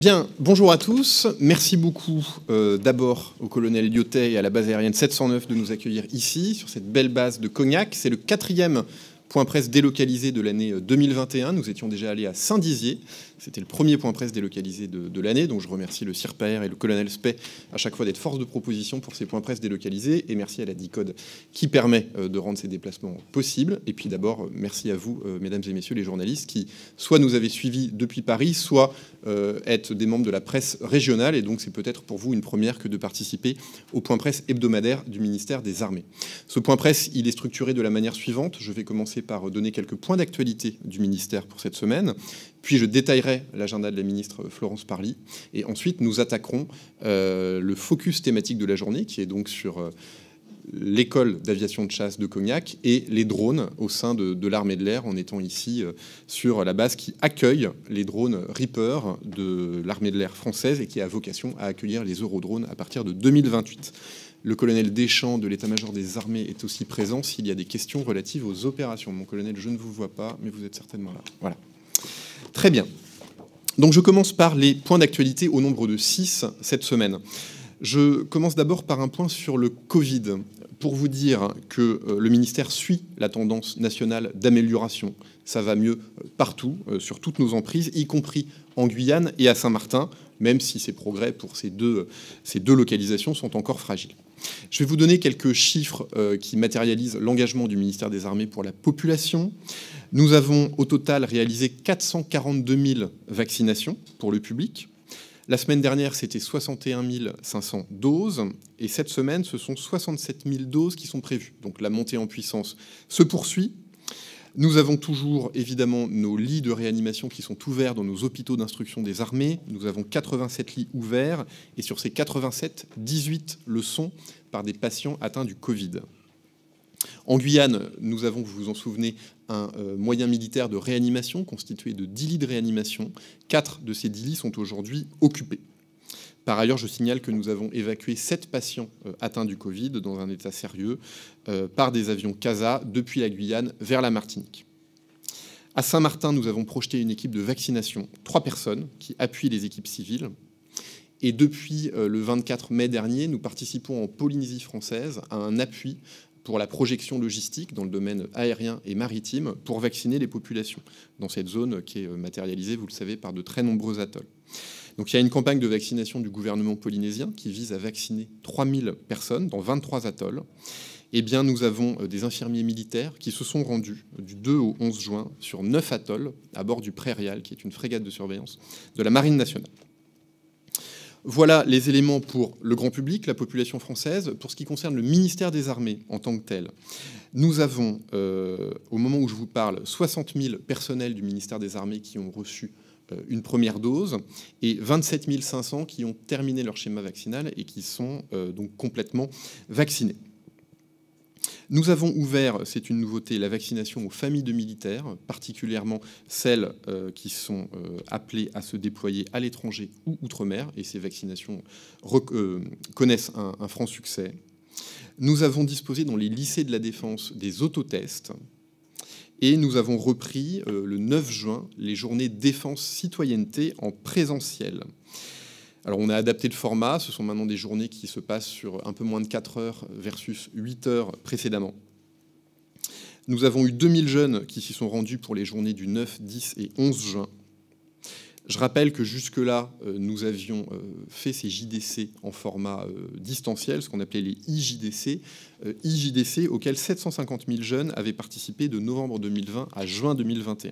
Bien, bonjour à tous. Merci beaucoup d'abord au colonel Lyotet et à la base aérienne 709 de nous accueillir ici, sur cette belle base de Cognac. C'est le 4e point presse délocalisé de l'année 2021. Nous étions déjà allés à Saint-Dizier. C'était le premier point presse délocalisé de l'année. Donc je remercie le CIRPAER et le colonel Spey à chaque fois d'être force de proposition pour ces points presse délocalisés. Et merci à la DICODE qui permet de rendre ces déplacements possibles. Et puis d'abord, merci à vous, mesdames et messieurs les journalistes, qui soit nous avez suivis depuis Paris, soit êtes des membres de la presse régionale. Et donc c'est peut-être pour vous une première que de participer au point presse hebdomadaire du ministère des Armées. Ce point presse, il est structuré de la manière suivante. Je vais commencer par donner quelques points d'actualité du ministère pour cette semaine. Puis je détaillerai l'agenda de la ministre Florence Parly. Et ensuite, nous attaquerons le focus thématique de la journée, qui est donc sur l'école d'aviation de chasse de Cognac et les drones au sein de l'armée de l'air, en étant ici sur la base qui accueille les drones Reaper de l'armée de l'air française et qui a vocation à accueillir les Eurodrones à partir de 2028. Le colonel Deschamps de l'état-major des armées est aussi présent s'il y a des questions relatives aux opérations. Mon colonel, je ne vous vois pas, mais vous êtes certainement là. Voilà. Très bien. Donc je commence par les points d'actualité au nombre de 6 cette semaine. Je commence d'abord par un point sur le Covid, pour vous dire que le ministère suit la tendance nationale d'amélioration. Ça va mieux partout, sur toutes nos emprises, y compris en Guyane et à Saint-Martin, même si ces progrès pour ces deux localisations sont encore fragiles. Je vais vous donner quelques chiffres qui matérialisent l'engagement du ministère des Armées pour la population. Nous avons au total réalisé 442 000 vaccinations pour le public. La semaine dernière, c'était 61 500 doses. Et cette semaine, ce sont 67 000 doses qui sont prévues. Donc la montée en puissance se poursuit. Nous avons toujours, évidemment, nos lits de réanimation qui sont ouverts dans nos hôpitaux d'instruction des armées. Nous avons 87 lits ouverts. Et sur ces 87, 18 le sont par des patients atteints du Covid. En Guyane, nous avons, vous vous en souvenez, un moyen militaire de réanimation constitué de 10 lits de réanimation. 4 de ces 10 lits sont aujourd'hui occupés. Par ailleurs, je signale que nous avons évacué 7 patients atteints du Covid dans un état sérieux par des avions CASA depuis la Guyane vers la Martinique. À Saint-Martin, nous avons projeté une équipe de vaccination, 3 personnes qui appuient les équipes civiles. Et depuis le 24 mai dernier, nous participons en Polynésie française à un appui pour la projection logistique dans le domaine aérien et maritime pour vacciner les populations dans cette zone qui est matérialisée, vous le savez, par de très nombreux atolls. Donc il y a une campagne de vaccination du gouvernement polynésien qui vise à vacciner 3000 personnes dans 23 atolls. Eh bien, nous avons des infirmiers militaires qui se sont rendus du 2 au 11 juin sur 9 atolls à bord du Prairial, qui est une frégate de surveillance de la Marine nationale. Voilà les éléments pour le grand public, la population française. Pour ce qui concerne le ministère des Armées en tant que tel, nous avons, au moment où je vous parle, 60 000 personnels du ministère des Armées qui ont reçu une première dose et 27 500 qui ont terminé leur schéma vaccinal et qui sont donc complètement vaccinés. Nous avons ouvert, c'est une nouveauté, la vaccination aux familles de militaires, particulièrement celles qui sont appelées à se déployer à l'étranger ou outre-mer, et ces vaccinations connaissent un franc succès. Nous avons disposé dans les lycées de la Défense des autotests, et nous avons repris le 9 juin les journées défense-citoyenneté en présentiel. Alors on a adapté le format, ce sont maintenant des journées qui se passent sur un peu moins de 4 heures versus 8 heures précédemment. Nous avons eu 2000 jeunes qui s'y sont rendus pour les journées du 9, 10 et 11 juin. Je rappelle que jusque-là, nous avions fait ces JDC en format distanciel, ce qu'on appelait les IJDC, auxquels 750 000 jeunes avaient participé de novembre 2020 à juin 2021.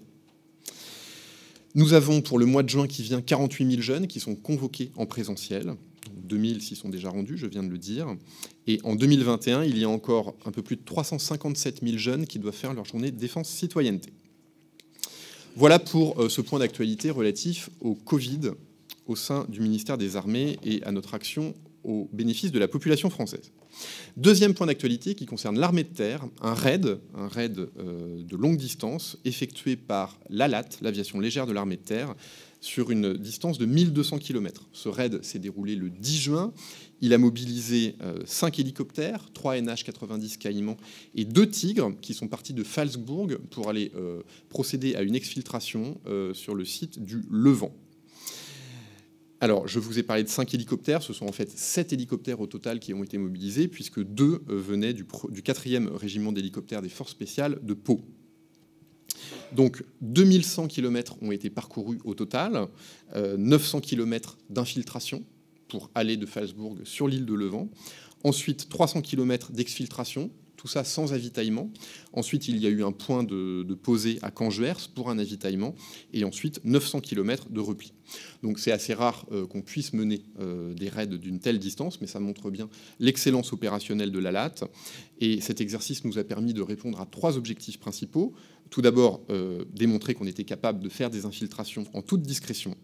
Nous avons pour le mois de juin qui vient 48 000 jeunes qui sont convoqués en présentiel. 2000 s'y sont déjà rendus, je viens de le dire. Et en 2021, il y a encore un peu plus de 357 000 jeunes qui doivent faire leur journée de défense-citoyenneté. Voilà pour ce point d'actualité relatif au Covid au sein du ministère des Armées et à notre action au bénéfice de la population française. Deuxième point d'actualité qui concerne l'armée de terre, un raid de longue distance effectué par l'ALAT, l'aviation légère de l'armée de terre, sur une distance de 1200 km. Ce raid s'est déroulé le 10 juin. Il a mobilisé 5 hélicoptères, 3 NH-90 Caïman et 2 Tigres qui sont partis de Phalsbourg pour aller procéder à une exfiltration sur le site du Levant. Alors, je vous ai parlé de 5 hélicoptères. Ce sont en fait 7 hélicoptères au total qui ont été mobilisés, puisque 2 venaient du 4e régiment d'hélicoptères des forces spéciales de Pau. Donc, 2100 km ont été parcourus au total, 900 km d'infiltration pour aller de Phalsbourg sur l'île de Levant. Ensuite, 300 km d'exfiltration, tout ça sans avitaillement. Ensuite, il y a eu un point de posée à Canjuers pour un avitaillement. Et ensuite, 900 km de repli. Donc c'est assez rare qu'on puisse mener des raids d'une telle distance, mais ça montre bien l'excellence opérationnelle de la LAT. Et cet exercice nous a permis de répondre à 3 objectifs principaux. Tout d'abord, démontrer qu'on était capable de faire des infiltrations en toute discrétion.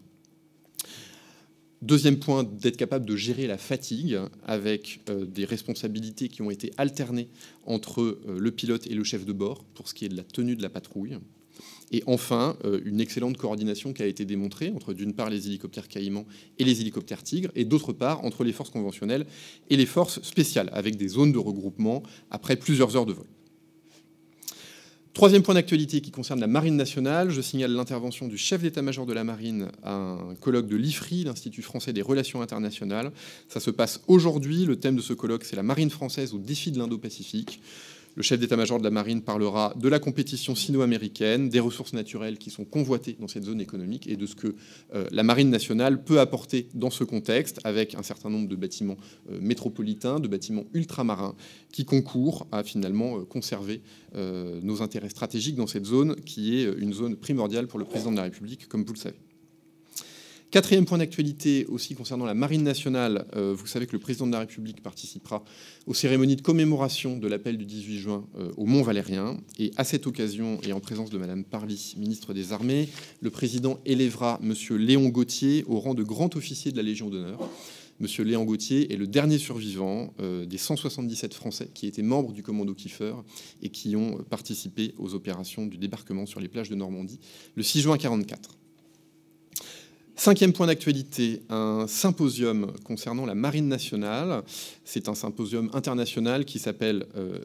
Deuxième point, d'être capable de gérer la fatigue avec des responsabilités qui ont été alternées entre le pilote et le chef de bord pour ce qui est de la tenue de la patrouille. Et enfin, une excellente coordination qui a été démontrée entre d'une part les hélicoptères Caïman et les hélicoptères Tigre, et d'autre part entre les forces conventionnelles et les forces spéciales, avec des zones de regroupement après plusieurs heures de vol. Troisième point d'actualité qui concerne la Marine nationale, je signale l'intervention du chef d'état-major de la Marine à un colloque de l'IFRI, l'Institut français des relations internationales. Ça se passe aujourd'hui. Le thème de ce colloque, c'est la Marine française au défi de l'Indo-Pacifique. Le chef d'état-major de la Marine parlera de la compétition sino-américaine, des ressources naturelles qui sont convoitées dans cette zone économique et de ce que la Marine nationale peut apporter dans ce contexte, avec un certain nombre de bâtiments métropolitains, de bâtiments ultramarins qui concourent à finalement conserver nos intérêts stratégiques dans cette zone qui est une zone primordiale pour le président de la République, comme vous le savez. Quatrième point d'actualité aussi concernant la Marine nationale, vous savez que le président de la République participera aux cérémonies de commémoration de l'appel du 18 juin au Mont-Valérien. Et à cette occasion, et en présence de Madame Parly, ministre des Armées, le président élèvera Monsieur Léon Gauthier au rang de grand officier de la Légion d'honneur. Monsieur Léon Gauthier est le dernier survivant des 177 Français qui étaient membres du commando Kiefer et qui ont participé aux opérations du débarquement sur les plages de Normandie le 6 juin 1944. Cinquième point d'actualité, un symposium concernant la Marine nationale. C'est un symposium international qui s'appelle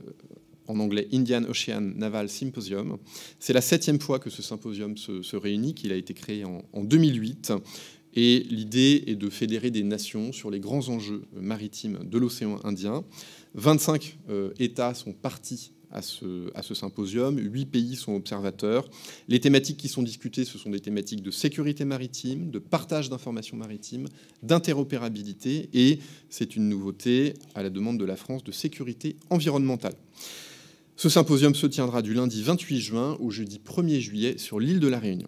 en anglais Indian Ocean Naval Symposium. C'est la 7e fois que ce symposium se réunit, qu'il a été créé en 2008. Et l'idée est de fédérer des nations sur les grands enjeux maritimes de l'océan Indien. 25 États sont partis à ce symposium, 8 pays sont observateurs. Les thématiques qui sont discutées, ce sont des thématiques de sécurité maritime, de partage d'informations maritimes, d'interopérabilité, et c'est une nouveauté à la demande de la France de sécurité environnementale. Ce symposium se tiendra du lundi 28 juin au jeudi 1er juillet sur l'île de la Réunion.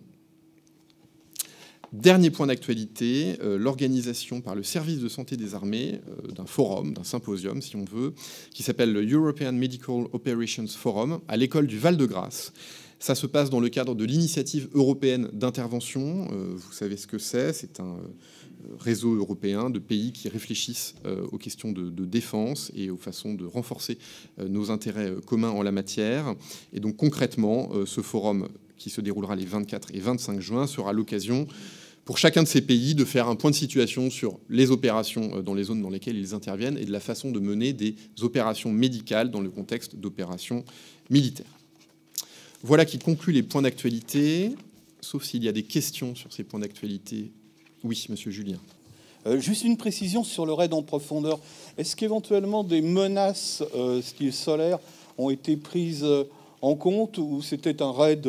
Dernier point d'actualité, l'organisation par le service de santé des armées d'un forum, d'un symposium si on veut, qui s'appelle le European Medical Operations Forum à l'école du Val-de-Grâce. Ça se passe dans le cadre de l'initiative européenne d'intervention. Vous savez ce que c'est un réseau européen de pays qui réfléchissent aux questions de défense et aux façons de renforcer nos intérêts communs en la matière. Et donc concrètement, ce forum qui se déroulera les 24 et 25 juin sera l'occasion pour chacun de ces pays de faire un point de situation sur les opérations dans les zones dans lesquelles ils interviennent et de la façon de mener des opérations médicales dans le contexte d'opérations militaires. Voilà qui conclut les points d'actualité, sauf s'il y a des questions sur ces points d'actualité. Oui, monsieur Julien. Juste une précision sur le raid en profondeur. Est-ce qu'éventuellement des menaces style solaire ont été prises en compte ou c'était un raid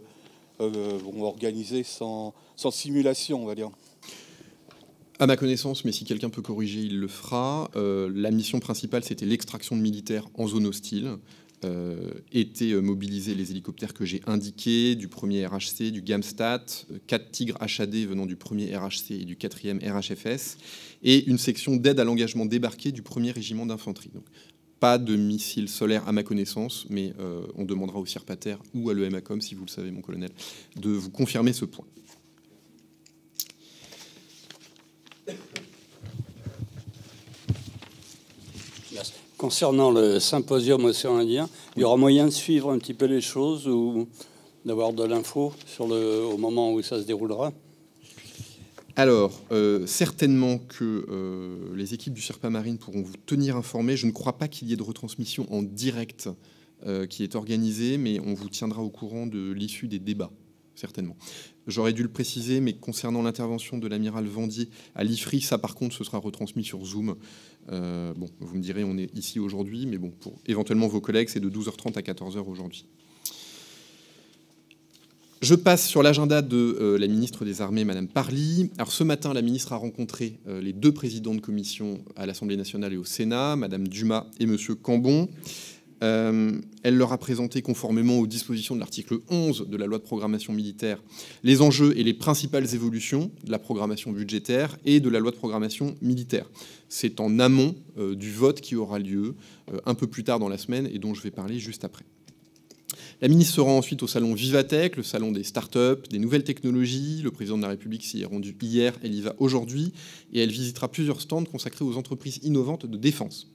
organisé sans simulation, on va dire? À ma connaissance, mais si quelqu'un peut corriger, il le fera. La mission principale, c'était l'extraction de militaires en zone hostile. Étaient mobilisés les hélicoptères que j'ai indiqués, du 1er RHC, du Gamstat, 4 Tigres HAD venant du 1er RHC et du 4e RHFS, et une section d'aide à l'engagement débarqué du 1er régiment d'infanterie. Donc, pas de missiles solaires à ma connaissance, mais on demandera au CIRPATER ou à l'EMACOM, si vous le savez, mon colonel, de vous confirmer ce point. Concernant le symposium océan Indien, il y aura moyen de suivre un petit peu les choses ou d'avoir de l'info au moment où ça se déroulera? Alors, certainement que les équipes du Sherpa Marine pourront vous tenir informés. Je ne crois pas qu'il y ait de retransmission en direct qui est organisée, mais on vous tiendra au courant de l'issue des débats. certainement. J'aurais dû le préciser, mais concernant l'intervention de l'amiral Vendier à l'IFRI, ça par contre, ce sera retransmis sur Zoom. Bon, vous me direz, on est ici aujourd'hui, mais bon, pour éventuellement vos collègues, c'est de 12h30 à 14h aujourd'hui. Je passe sur l'agenda de la ministre des Armées, Madame Parly. Alors ce matin, la ministre a rencontré les deux présidents de commission à l'Assemblée nationale et au Sénat, Madame Dumas et Monsieur Cambon. Elle leur a présenté, conformément aux dispositions de l'article 11 de la loi de programmation militaire, les enjeux et les principales évolutions de la programmation budgétaire et de la loi de programmation militaire. C'est en amont du vote qui aura lieu un peu plus tard dans la semaine et dont je vais parler juste après. La ministre se rend ensuite au salon Vivatech, le salon des startups, des nouvelles technologies. Le président de la République s'y est rendu hier, elle y va aujourd'hui, et elle visitera plusieurs stands consacrés aux entreprises innovantes de défense.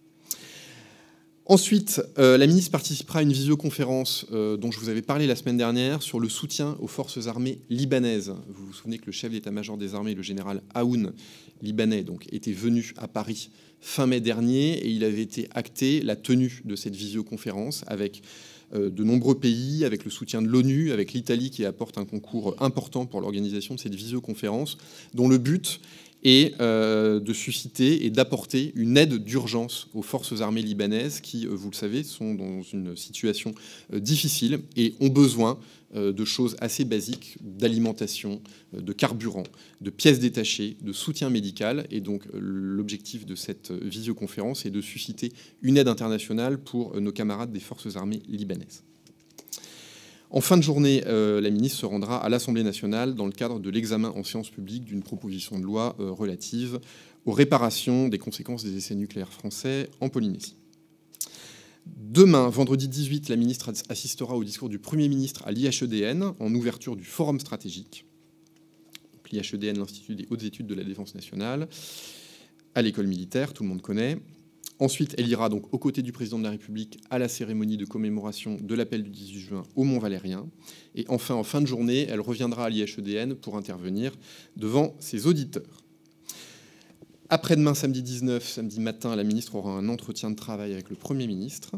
Ensuite, la ministre participera à une visioconférence dont je vous avais parlé la semaine dernière sur le soutien aux forces armées libanaises. Vous vous souvenez que le chef d'état-major des armées, le général Aoun, libanais, donc, était venu à Paris fin mai dernier, et il avait été acté la tenue de cette visioconférence avec de nombreux pays, avec le soutien de l'ONU, avec l'Italie qui apporte un concours important pour l'organisation de cette visioconférence, dont le but est de susciter et d'apporter une aide d'urgence aux forces armées libanaises qui, vous le savez, sont dans une situation difficile et ont besoin de choses assez basiques, d'alimentation, de carburant, de pièces détachées, de soutien médical. Et donc l'objectif de cette visioconférence est de susciter une aide internationale pour nos camarades des forces armées libanaises. En fin de journée, la ministre se rendra à l'Assemblée nationale dans le cadre de l'examen en séance publique d'une proposition de loi relative aux réparations des conséquences des essais nucléaires français en Polynésie. Demain, vendredi 18, la ministre assistera au discours du Premier ministre à l'IHEDN en ouverture du Forum stratégique. L'IHEDN, l'Institut des hautes études de la défense nationale, à l'école militaire, tout le monde connaît. Ensuite, elle ira donc aux côtés du président de la République à la cérémonie de commémoration de l'appel du 18 juin au Mont-Valérien. Et enfin, en fin de journée, elle reviendra à l'IHEDN pour intervenir devant ses auditeurs. Après-demain, samedi 19, samedi matin, la ministre aura un entretien de travail avec le Premier ministre.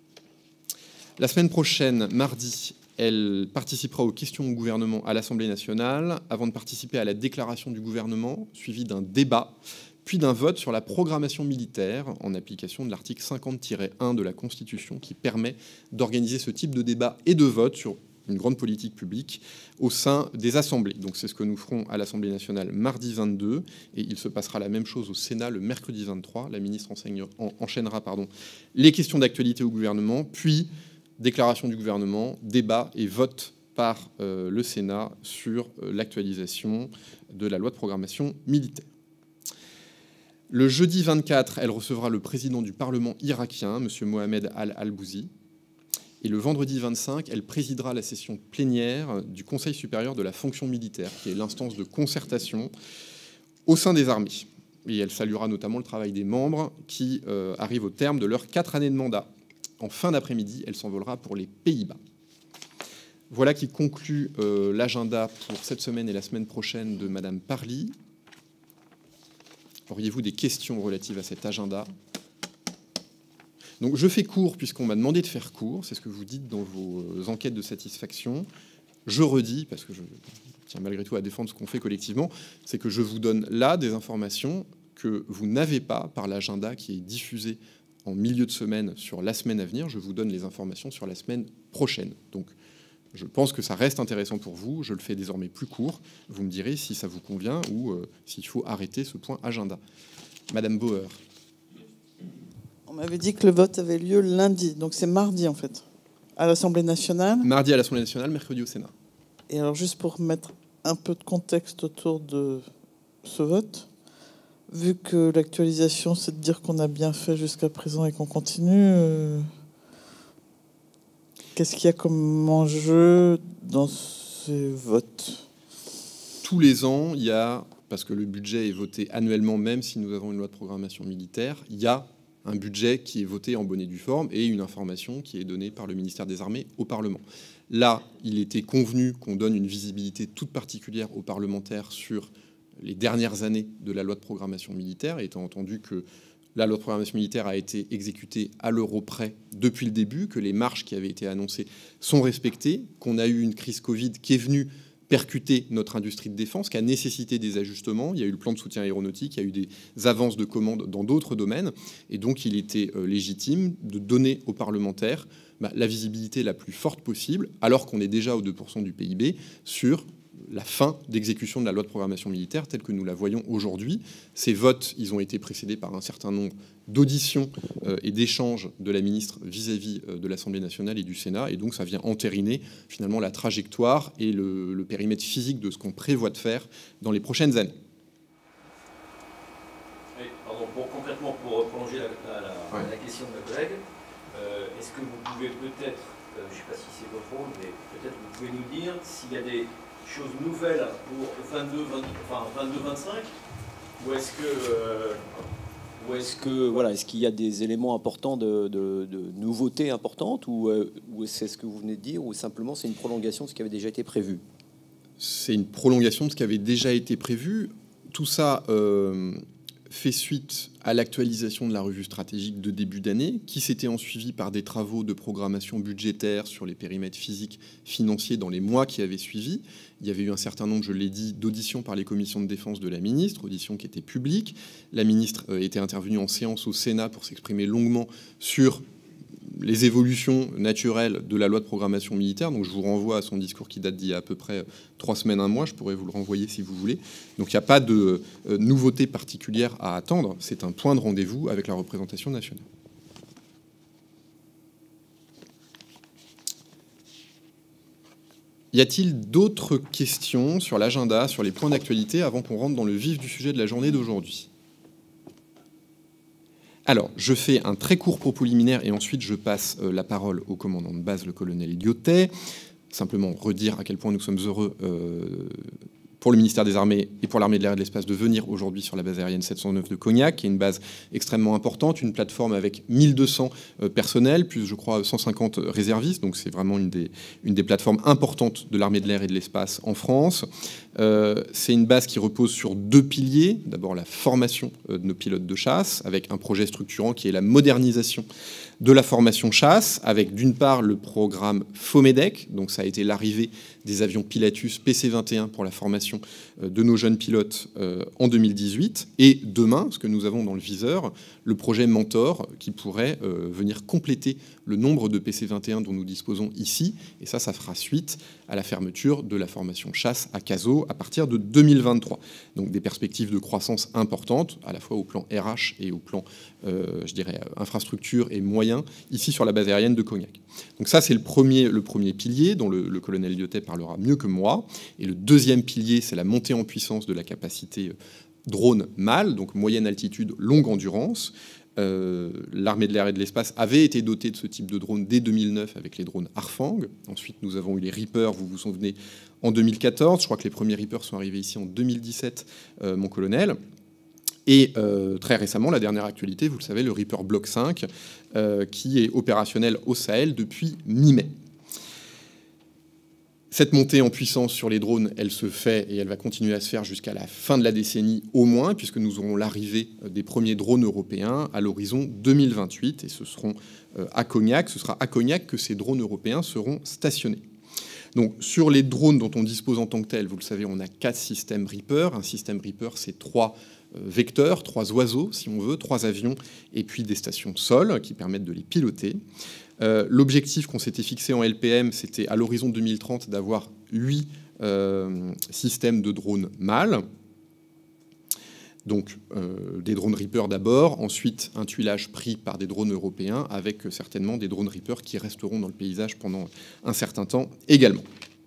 La semaine prochaine, mardi, elle participera aux questions au gouvernement à l'Assemblée nationale avant de participer à la déclaration du gouvernement, suivie d'un débat, puis d'un vote sur la programmation militaire en application de l'article 50-1 de la Constitution qui permet d'organiser ce type de débat et de vote sur une grande politique publique au sein des assemblées. Donc c'est ce que nous ferons à l'Assemblée nationale mardi 22 et il se passera la même chose au Sénat le mercredi 23. La ministre enchaînera les questions d'actualité au gouvernement, puis déclaration du gouvernement, débat et vote par le Sénat sur l'actualisation de la loi de programmation militaire. Le jeudi 24, elle recevra le président du Parlement irakien, M. Mohamed Al-Albouzi. Et le vendredi 25, elle présidera la session plénière du Conseil supérieur de la fonction militaire, qui est l'instance de concertation au sein des armées. Et elle saluera notamment le travail des membres qui arrivent au terme de leurs 4 années de mandat. En fin d'après-midi, elle s'envolera pour les Pays-Bas. Voilà qui conclut l'agenda pour cette semaine et la semaine prochaine de Madame Parly. Auriez-vous des questions relatives à cet agenda ? Donc je fais court puisqu'on m'a demandé de faire court, c'est ce que vous dites dans vos enquêtes de satisfaction. Je redis, parce que je tiens malgré tout à défendre ce qu'on fait collectivement, c'est que je vous donne là des informations que vous n'avez pas par l'agenda qui est diffusé en milieu de semaine sur la semaine à venir. Je vous donne les informations sur la semaine prochaine. Donc je pense que ça reste intéressant pour vous. Je le fais désormais plus court. Vous me direz si ça vous convient ou s'il faut arrêter ce point agenda. Madame Bauer. On m'avait dit que le vote avait lieu lundi, donc c'est mardi en fait, à l'Assemblée nationale. Mardi à l'Assemblée nationale, mercredi au Sénat. Et alors juste pour mettre un peu de contexte autour de ce vote, vu que l'actualisation c'est de dire qu'on a bien fait jusqu'à présent et qu'on continue, qu'est-ce qu'il y a comme enjeu dans ces votes ? Tous les ans, il y a, parce que le budget est voté annuellement même si nous avons une loi de programmation militaire, il y a un budget qui est voté en bonne et due forme et une information qui est donnée par le ministère des Armées au Parlement. Là, il était convenu qu'on donne une visibilité toute particulière aux parlementaires sur les dernières années de la loi de programmation militaire, étant entendu que la loi de programmation militaire a été exécutée à l'euro près depuis le début, que les marges qui avaient été annoncées sont respectées, qu'on a eu une crise Covid qui est venue percuter notre industrie de défense, qui a nécessité des ajustements. Il y a eu le plan de soutien aéronautique, il y a eu des avances de commandes dans d'autres domaines, et donc il était légitime de donner aux parlementaires la visibilité la plus forte possible, alors qu'on est déjà aux 2% du PIB, sur la fin d'exécution de la loi de programmation militaire telle que nous la voyons aujourd'hui. Ces votes, ils ont été précédés par un certain nombre d'auditions et d'échanges de la ministre vis-à-vis de l'Assemblée nationale et du Sénat, et donc ça vient entériner finalement la trajectoire et le périmètre physique de ce qu'on prévoit de faire dans les prochaines années. Oui, pardon, concrètement, pour prolonger la question de ma collègue, est-ce que vous pouvez peut-être, je ne sais pas si c'est votre rôle, mais peut-être vous pouvez nous dire s'il y a des choses nouvelles pour 22-25, ou est-ce qu'il y a des éléments importants de nouveautés importantes, ou c'est ce que vous venez de dire, ou simplement c'est une prolongation de ce qui avait déjà été prévu? C'est une prolongation de ce qui avait déjà été prévu. Tout ça fait suite à l'actualisation de la revue stratégique de début d'année, qui s'était ensuivie par des travaux de programmation budgétaire sur les périmètres physiques financiers dans les mois qui avaient suivi. Il y avait eu un certain nombre, je l'ai dit, d'auditions par les commissions de défense de la ministre, auditions qui étaient publiques. La ministre était intervenue en séance au Sénat pour s'exprimer longuement sur les évolutions naturelles de la loi de programmation militaire. Donc je vous renvoie à son discours qui date d'il y a à peu près 3 semaines, 1 mois. Je pourrais vous le renvoyer si vous voulez. Donc il n'y a pas de nouveauté particulière à attendre. C'est un point de rendez-vous avec la représentation nationale. Y a-t-il d'autres questions sur l'agenda, sur les points d'actualité, avant qu'on rentre dans le vif du sujet de la journée d'aujourd'hui ? Alors, je fais un très court propos liminaire et ensuite je passe la parole au commandant de base, le colonel Lyotet. Simplement redire à quel point nous sommes heureux pour le ministère des Armées et pour l'armée de l'air et de l'espace de venir aujourd'hui sur la base aérienne 709 de Cognac, qui est une base extrêmement importante, une plateforme avec 1200 personnels, plus je crois 150 réservistes, donc c'est vraiment une des plateformes importantes de l'armée de l'air et de l'espace en France. C'est une base qui repose sur 2 piliers. D'abord la formation de nos pilotes de chasse, avec un projet structurant qui est la modernisation de la formation chasse, avec d'une part le programme FOMEDEC, donc ça a été l'arrivée des avions Pilatus PC-21 pour la formation de nos jeunes pilotes en 2018, et demain, ce que nous avons dans le viseur, le projet Mentor, qui pourrait venir compléter le nombre de PC-21 dont nous disposons ici, et ça fera suite à la fermeture de la formation chasse à Cazaux à partir de 2023. Donc des perspectives de croissance importantes, à la fois au plan RH et au plan, je dirais, infrastructure et moyens, ici sur la base aérienne de Cognac. Donc ça, c'est le premier pilier, dont le colonel Lyotet parlera mieux que moi. Et le deuxième pilier, c'est la montée en puissance de la capacité drone MAL, donc moyenne altitude, longue endurance. L'armée de l'air et de l'espace avait été dotée de ce type de drone dès 2009 avec les drones Harfang. Ensuite, nous avons eu les Reapers, vous vous souvenez, en 2014. Je crois que les premiers Reapers sont arrivés ici en 2017, mon colonel. Et très récemment, la dernière actualité, vous le savez, le Reaper Block 5, qui est opérationnel au Sahel depuis mi-mai. Cette montée en puissance sur les drones, elle se fait et elle va continuer à se faire jusqu'à la fin de la décennie au moins, puisque nous aurons l'arrivée des premiers drones européens à l'horizon 2028, et ce sera à Cognac que ces drones européens seront stationnés. Donc sur les drones dont on dispose en tant que tels, vous le savez, on a 4 systèmes Reaper. Un système Reaper, c'est 3 vecteurs, 3 oiseaux, si on veut, 3 avions, et puis des stations sol qui permettent de les piloter. L'objectif qu'on s'était fixé en LPM, c'était à l'horizon 2030 d'avoir 8 systèmes de drones MAL. Donc des drones Reaper d'abord, ensuite un tuilage pris par des drones européens, avec certainement des drones Reaper qui resteront dans le paysage pendant un certain temps également.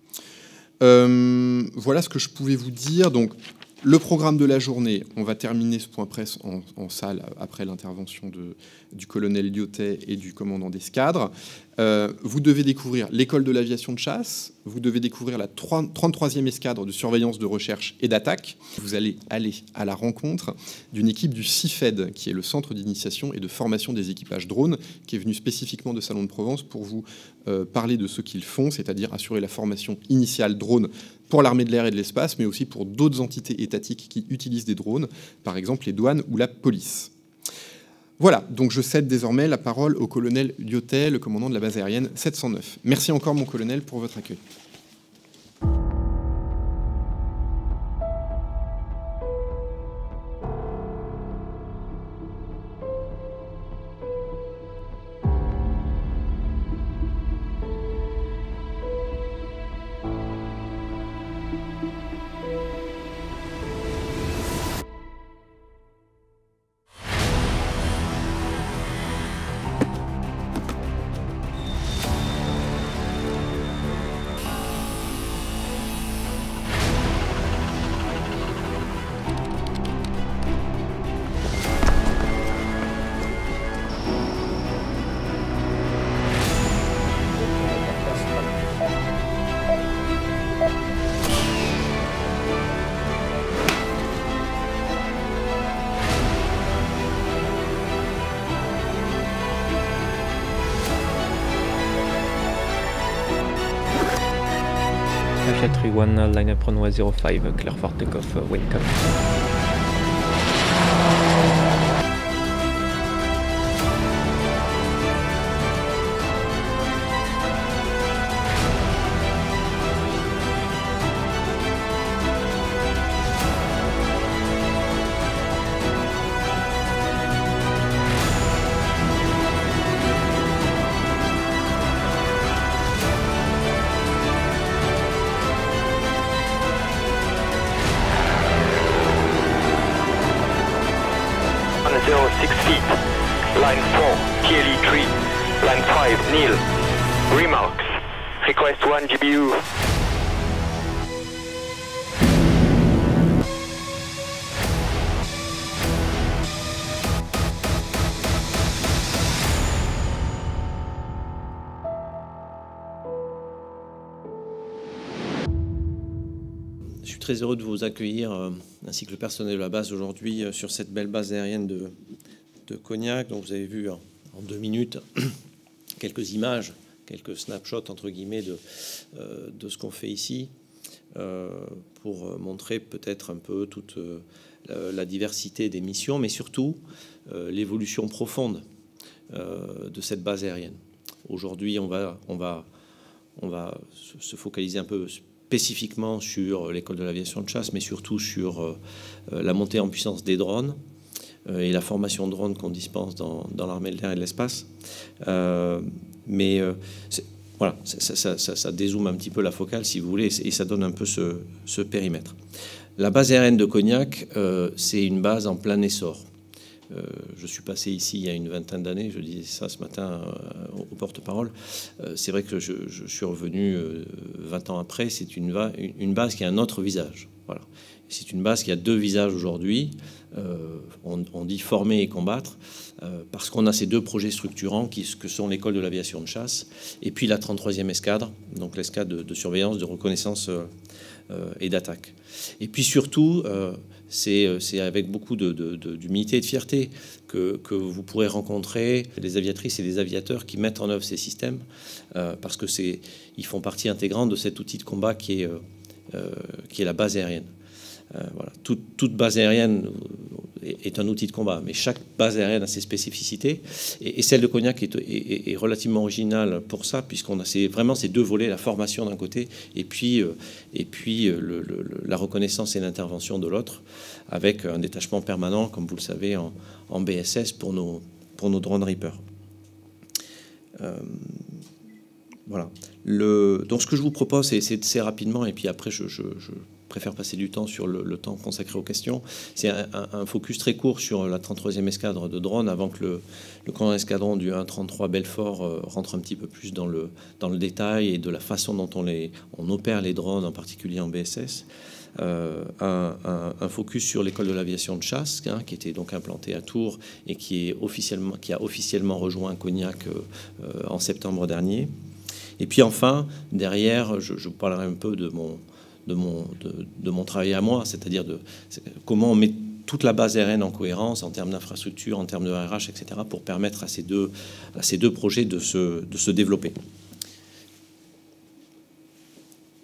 Voilà ce que je pouvais vous dire. Donc, le programme de la journée, on va terminer ce point presse en salle après l'intervention du colonel Lyotet et du commandant d'escadre. Vous devez découvrir l'école de l'aviation de chasse, vous devez découvrir la 33e escadre de surveillance de recherche et d'attaque. Vous allez aller à la rencontre d'une équipe du CIFED, qui est le centre d'initiation et de formation des équipages drones, qui est venu spécifiquement de Salon de Provence pour vous parler de ce qu'ils font, c'est-à-dire assurer la formation initiale drone pour l'armée de l'air et de l'espace, mais aussi pour d'autres entités étatiques qui utilisent des drones, par exemple les douanes ou la police. Voilà, donc je cède désormais la parole au colonel Lyotet, le commandant de la base aérienne 709. Merci encore, mon colonel, pour votre accueil. Asia 31, line up runway 05, clear for takeoff, welcome. Line 4, TLE 3, line 5, Neil. Remarks. Request 1 GBU. Je suis très heureux de vous accueillir, ainsi que le personnel de la base aujourd'hui, sur cette belle base aérienne de Cognac. Donc vous avez vu en 2 minutes quelques images, quelques snapshots entre guillemets de ce qu'on fait ici, pour montrer peut-être un peu toute la diversité des missions, mais surtout l'évolution profonde de cette base aérienne. Aujourd'hui, on va se focaliser un peu spécifiquement sur l'école de l'aviation de chasse, mais surtout sur la montée en puissance des drones et la formation de drones qu'on dispense dans l'armée de l'air et de l'espace. Voilà, ça dézoome un petit peu la focale, si vous voulez, et ça donne un peu ce périmètre. La base aérienne de Cognac, c'est une base en plein essor. Je suis passé ici il y a une vingtaine d'années, je disais ça ce matin au porte-parole. C'est vrai que je suis revenu 20 ans après. C'est une base qui a un autre visage. Voilà. C'est une base qui a 2 visages aujourd'hui. On dit former et combattre, parce qu'on a ces 2 projets structurants que sont l'école de l'aviation de chasse et puis la 33e escadre, donc l'escadre de surveillance, de reconnaissance et d'attaque. Et puis surtout, c'est avec beaucoup d'humilité et de fierté que vous pourrez rencontrer les aviatrices et les aviateurs qui mettent en œuvre ces systèmes, parce que ils font partie intégrante de cet outil de combat qui est la base aérienne. Voilà. Toute base aérienne est un outil de combat, mais chaque base aérienne a ses spécificités, et celle de Cognac est relativement originale pour ça, puisqu'on a vraiment ces 2 volets, la formation d'un côté et puis la reconnaissance et l'intervention de l'autre, avec un détachement permanent, comme vous le savez, en BSS pour nos drones Reaper. Voilà. Donc ce que je vous propose, c'est assez rapidement, et puis après je préfère passer du temps sur le temps consacré aux questions. C'est un focus très court sur la 33e escadre de drones, avant que le commandant escadron du 133 Belfort rentre un petit peu plus dans le détail et de la façon dont on opère les drones, en particulier en BSS. Un focus sur l'école de l'aviation de chasse, qui était donc implantée à Tours et qui a officiellement rejoint Cognac en septembre dernier. Et puis enfin, derrière, je vous parlerai un peu de mon travail à moi, c'est-à-dire comment on met toute la base aérienne en cohérence en termes d'infrastructure, en termes de RH, etc., pour permettre à ces deux projets de se développer.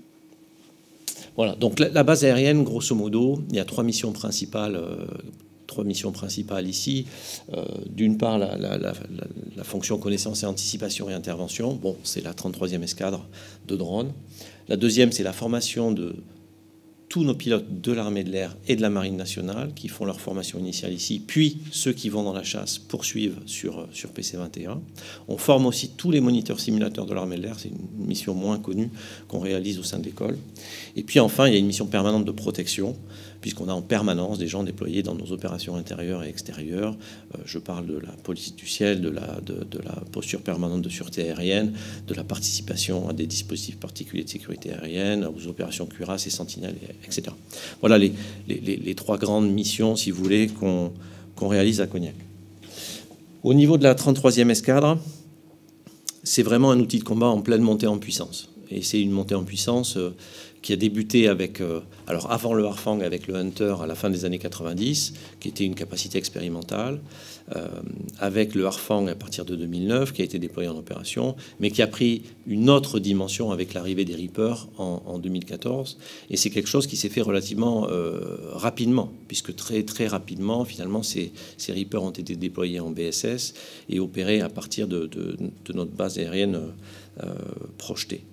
Voilà, donc la base aérienne, grosso modo, il y a 3 missions principales, trois missions principales ici. D'une part, la fonction connaissance et anticipation et intervention. Bon, c'est la 33e escadre de drones. La deuxième, c'est la formation de tous nos pilotes de l'armée de l'air et de la marine nationale qui font leur formation initiale ici, puis ceux qui vont dans la chasse poursuivent sur PC-21. On forme aussi tous les moniteurs simulateurs de l'armée de l'air, c'est une mission moins connue qu'on réalise au sein de l'école. Et puis enfin, il y a une mission permanente de protection, puisqu'on a en permanence des gens déployés dans nos opérations intérieures et extérieures. Je parle de la police du ciel, de la posture permanente de sûreté aérienne, de la participation à des dispositifs particuliers de sécurité aérienne, aux opérations cuirasse et sentinelle, etc. Voilà les trois grandes missions, si vous voulez, qu'on réalise à Cognac. Au niveau de la 33e escadre, c'est vraiment un outil de combat en pleine montée en puissance. Et c'est une montée en puissance qui a débuté avec, alors avant le Harfang, avec le Hunter à la fin des années 90, qui était une capacité expérimentale, avec le Harfang à partir de 2009, qui a été déployé en opération, mais qui a pris une autre dimension avec l'arrivée des Reapers en 2014. Et c'est quelque chose qui s'est fait relativement rapidement, puisque très, très rapidement, finalement, ces Reapers ont été déployés en BSS et opérés à partir de notre base aérienne projetée.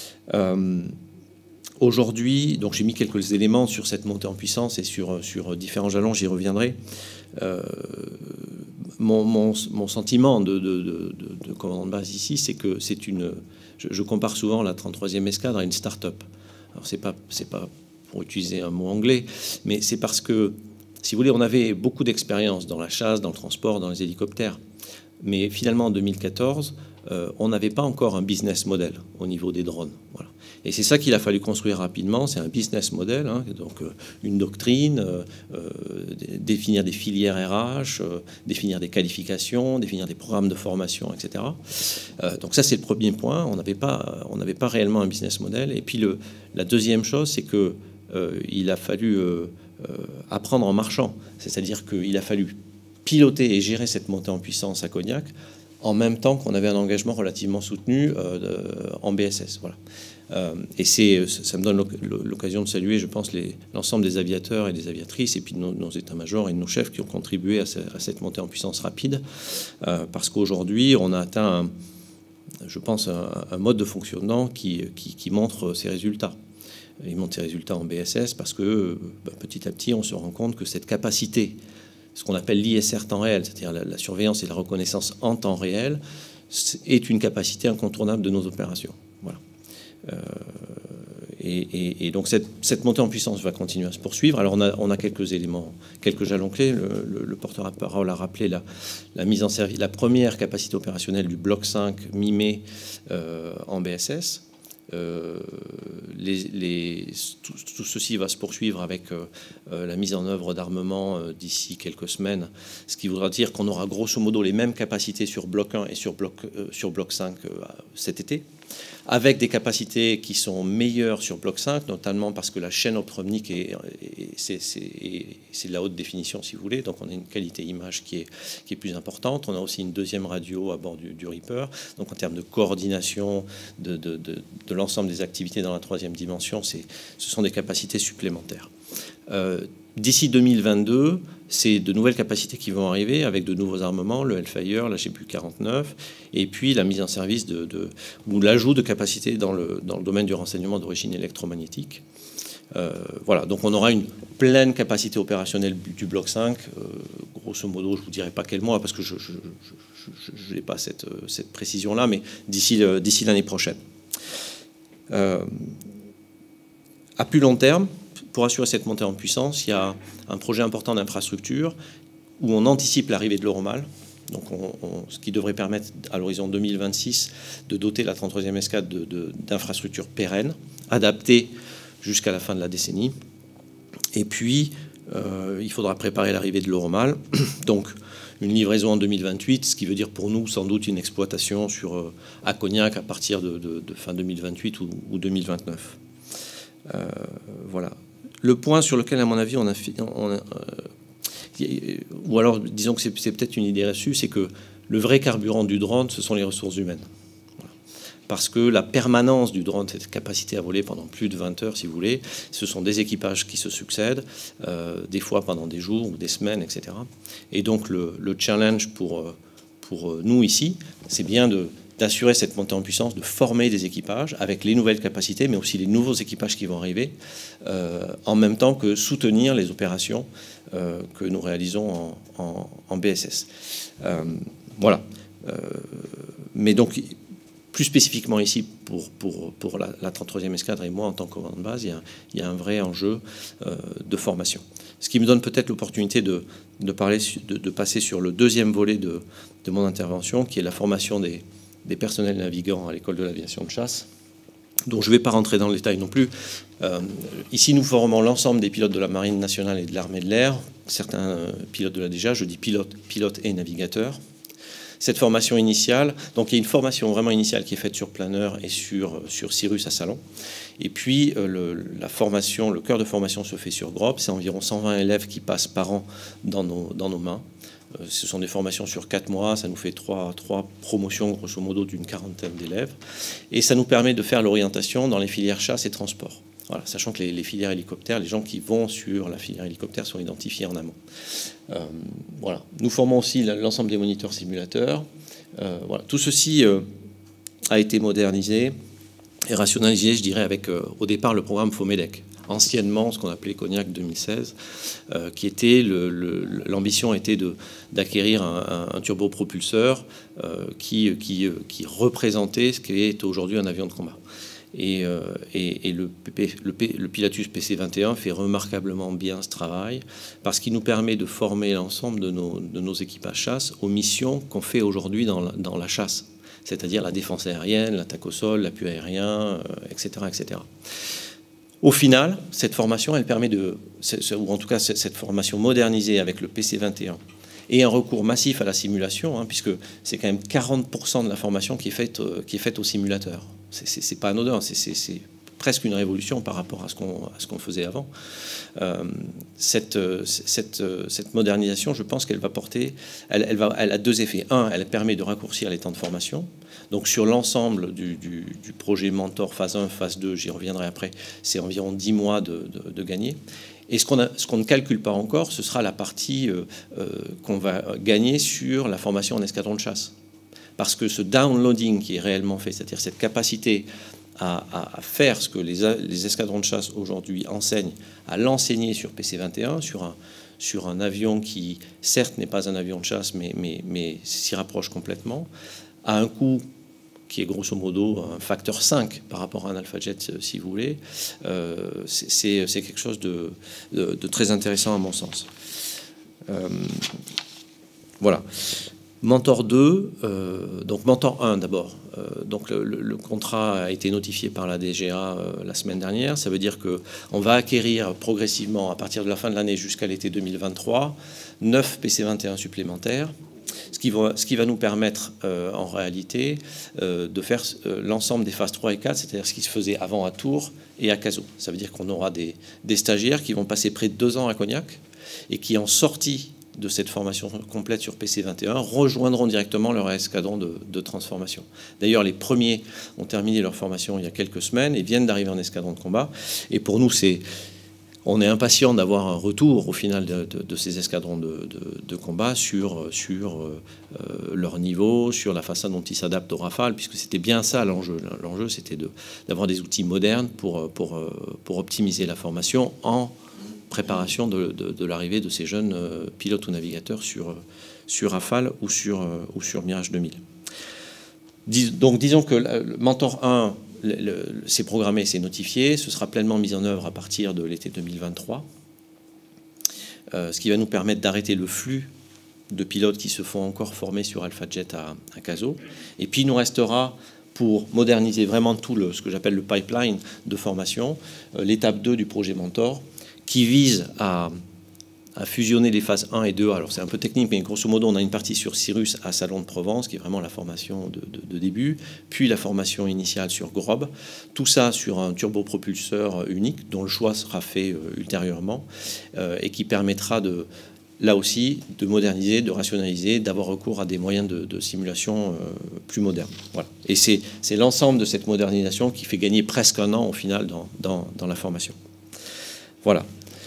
Aujourd'hui, donc j'ai mis quelques éléments sur cette montée en puissance et sur différents jalons, j'y reviendrai. Mon sentiment de commandant de base ici, c'est que c'est une... Je compare souvent la 33e escadre à une start-up. Alors c'est pas pour utiliser un mot anglais, mais c'est parce que, si vous voulez, on avait beaucoup d'expérience dans la chasse, dans le transport, dans les hélicoptères. Mais finalement, en 2014, on n'avait pas encore un business model au niveau des drones. Voilà. Et c'est ça qu'il a fallu construire rapidement, c'est un business model, hein, donc une doctrine, définir des filières RH, définir des qualifications, définir des programmes de formation, etc. Donc ça, c'est le premier point, on n'avait pas réellement un business model. Et puis la deuxième chose, c'est que il a fallu apprendre en marchant, c'est-à-dire qu'il a fallu piloter et gérer cette montée en puissance à Cognac en même temps qu'on avait un engagement relativement soutenu en BSS. Voilà. Et ça me donne l'occasion de saluer, je pense, l'ensemble des aviateurs et des aviatrices, et puis de nos états-majors et de nos chefs qui ont contribué à cette montée en puissance rapide, parce qu'aujourd'hui, on a atteint, je pense, un mode de fonctionnement qui montre ses résultats. Il montre ses résultats en BSS parce que petit à petit, on se rend compte que cette capacité, ce qu'on appelle l'ISR temps réel, c'est-à-dire la surveillance et la reconnaissance en temps réel, est une capacité incontournable de nos opérations. Voilà. Et donc cette montée en puissance va continuer à se poursuivre. Alors on a quelques éléments, quelques jalons clés. Le porteur-parole a rappelé la mise en service, la première capacité opérationnelle du bloc 5 mi-mai en BSS. Tout ceci va se poursuivre avec la mise en œuvre d'armement d'ici quelques semaines, ce qui voudra dire qu'on aura grosso modo les mêmes capacités sur bloc 1 et sur bloc 5 cet été, avec des capacités qui sont meilleures sur bloc 5, notamment parce que la chaîne optronique c'est de la haute définition, si vous voulez, donc on a une qualité image qui est plus importante. On a aussi une deuxième radio à bord du Reaper, donc en termes de coordination de l'ensemble des activités dans la troisième dimension, ce sont des capacités supplémentaires. D'ici 2022, c'est de nouvelles capacités qui vont arriver avec de nouveaux armements, le Hellfire, la GPU-49, et puis la mise en service ou l'ajout de capacités dans le domaine du renseignement d'origine électromagnétique. Voilà, donc on aura une pleine capacité opérationnelle du bloc 5. Grosso modo, je ne vous dirai pas quel mois parce que je n'ai pas cette précision-là, mais d'ici l'année prochaine. À plus long terme, pour assurer cette montée en puissance, il y a un projet important d'infrastructure où on anticipe l'arrivée de l'Euromal, donc ce qui devrait permettre à l'horizon 2026 de doter la 33e escadre d'infrastructures pérennes, adaptées jusqu'à la fin de la décennie. Et puis, il faudra préparer l'arrivée de l'Euromal, donc une livraison en 2028, ce qui veut dire pour nous sans doute une exploitation à Cognac à partir de fin 2028 ou 2029. Voilà. Le point sur lequel, à mon avis, ou alors disons que c'est peut-être une idée reçue, c'est que le vrai carburant du drone, ce sont les ressources humaines. Voilà. parce que la permanence du drone, cette capacité à voler pendant plus de 20 heures, si vous voulez, ce sont des équipages qui se succèdent, des fois pendant des jours ou des semaines, etc. Et donc le challenge pour nous ici, c'est bien d'assurer cette montée en puissance, de former des équipages avec les nouvelles capacités, mais aussi les nouveaux équipages qui vont arriver, en même temps que soutenir les opérations que nous réalisons en BSS. Voilà. Mais donc, plus spécifiquement ici, pour la 33e escadre et moi, en tant que commandant de base, il y a un vrai enjeu de formation. Ce qui me donne peut-être l'opportunité de passer sur le deuxième volet de mon intervention, qui est la formation des personnels navigants à l'école de l'aviation de chasse, dont je ne vais pas rentrer dans le détail non plus. Ici, nous formons l'ensemble des pilotes de la Marine nationale et de l'armée de l'air, certains pilotes de la DGA, je dis pilotes et navigateurs. Cette formation initiale, donc il y a une formation vraiment initiale qui est faite sur planeur et sur Cirrus à Salon. Et puis le cœur de formation se fait sur Grop. C'est environ 120 élèves qui passent par an dans nos mains. Ce sont des formations sur 4 mois, ça nous fait 3 promotions grosso modo d'une quarantaine d'élèves. Et ça nous permet de faire l'orientation dans les filières chasse et transport. Voilà, sachant que les filières hélicoptères, les gens qui vont sur la filière hélicoptère sont identifiés en amont. Voilà. Nous formons aussi l'ensemble des moniteurs simulateurs. Voilà. Tout ceci a été modernisé et rationalisé, je dirais, avec au départ le programme FOMEDEC. Anciennement, ce qu'on appelait Cognac 2016, qui était l'ambition était d'acquérir un turbopropulseur qui représentait ce qu'est aujourd'hui un avion de combat. Et le Pilatus PC-21 fait remarquablement bien ce travail parce qu'il nous permet de former l'ensemble de nos équipages chasse aux missions qu'on fait aujourd'hui dans la chasse, c'est-à-dire la défense aérienne, l'attaque au sol, l'appui aérien, etc., etc. Au final, cette formation, elle permet ou en tout cas cette formation modernisée avec le PC-21 et un recours massif à la simulation, hein, puisque c'est quand même 40% de la formation qui est faite au simulateur. C'est pas anodin, c'est presque une révolution par rapport à ce qu'on faisait avant. Cette modernisation, je pense qu'elle va porter, elle a deux effets. Un, elle permet de raccourcir les temps de formation. Donc sur l'ensemble du projet Mentor phase 1, phase 2, j'y reviendrai après, c'est environ 10 mois de gagner. Et ce qu'on ne calcule pas encore, ce sera la partie qu'on va gagner sur la formation en escadron de chasse. Parce que ce downloading qui est réellement fait, c'est-à-dire cette capacité à faire ce que les escadrons de chasse aujourd'hui enseignent, à l'enseigner sur PC-21, sur un avion qui, certes, n'est pas un avion de chasse, mais s'y rapproche complètement, à un coût qui est grosso modo un facteur 5 par rapport à un Alpha Jet, si vous voulez, c'est quelque chose de très intéressant à mon sens. Voilà. Mentor 2, donc Mentor 1 d'abord. Donc le contrat a été notifié par la DGA la semaine dernière. Ça veut dire qu'on va acquérir progressivement, à partir de la fin de l'année jusqu'à l'été 2023, 9 PC-21 supplémentaires. Ce qui va nous permettre en réalité de faire l'ensemble des phases 3 et 4, c'est-à-dire ce qui se faisait avant à Tours et à Cazaux. Ça veut dire qu'on aura des stagiaires qui vont passer près de 2 ans à Cognac et qui, en sortie de cette formation complète sur PC-21, rejoindront directement leur escadron de transformation. D'ailleurs, les premiers ont terminé leur formation il y a quelques semaines et viennent d'arriver en escadron de combat. Et pour nous, on est impatient d'avoir un retour au final de ces escadrons de combat sur leur niveau, sur la façon dont ils s'adaptent au Rafale, puisque c'était bien ça l'enjeu. L'enjeu, c'était d'avoir des outils modernes pour optimiser la formation en préparation de l'arrivée de ces jeunes pilotes ou navigateurs sur Rafale ou sur Mirage 2000. Donc disons que le Mentor 1, c'est programmé, c'est notifié, ce sera pleinement mis en œuvre à partir de l'été 2023, ce qui va nous permettre d'arrêter le flux de pilotes qui se font encore former sur Alpha Jet à Cazaux. Et puis il nous restera, pour moderniser vraiment tout ce que j'appelle le pipeline de formation, l'étape 2 du projet Mentor, qui vise à fusionner les phases 1 et 2. Alors c'est un peu technique, mais grosso modo, on a une partie sur Cirrus à Salon de Provence, qui est vraiment la formation de début, puis la formation initiale sur Grob. Tout ça sur un turbopropulseur unique, dont le choix sera fait ultérieurement, et qui permettra là aussi, de moderniser, de rationaliser, d'avoir recours à des moyens de simulation plus modernes. Voilà. Et c'est l'ensemble de cette modernisation qui fait gagner presque un an, au final, dans la formation. Voilà.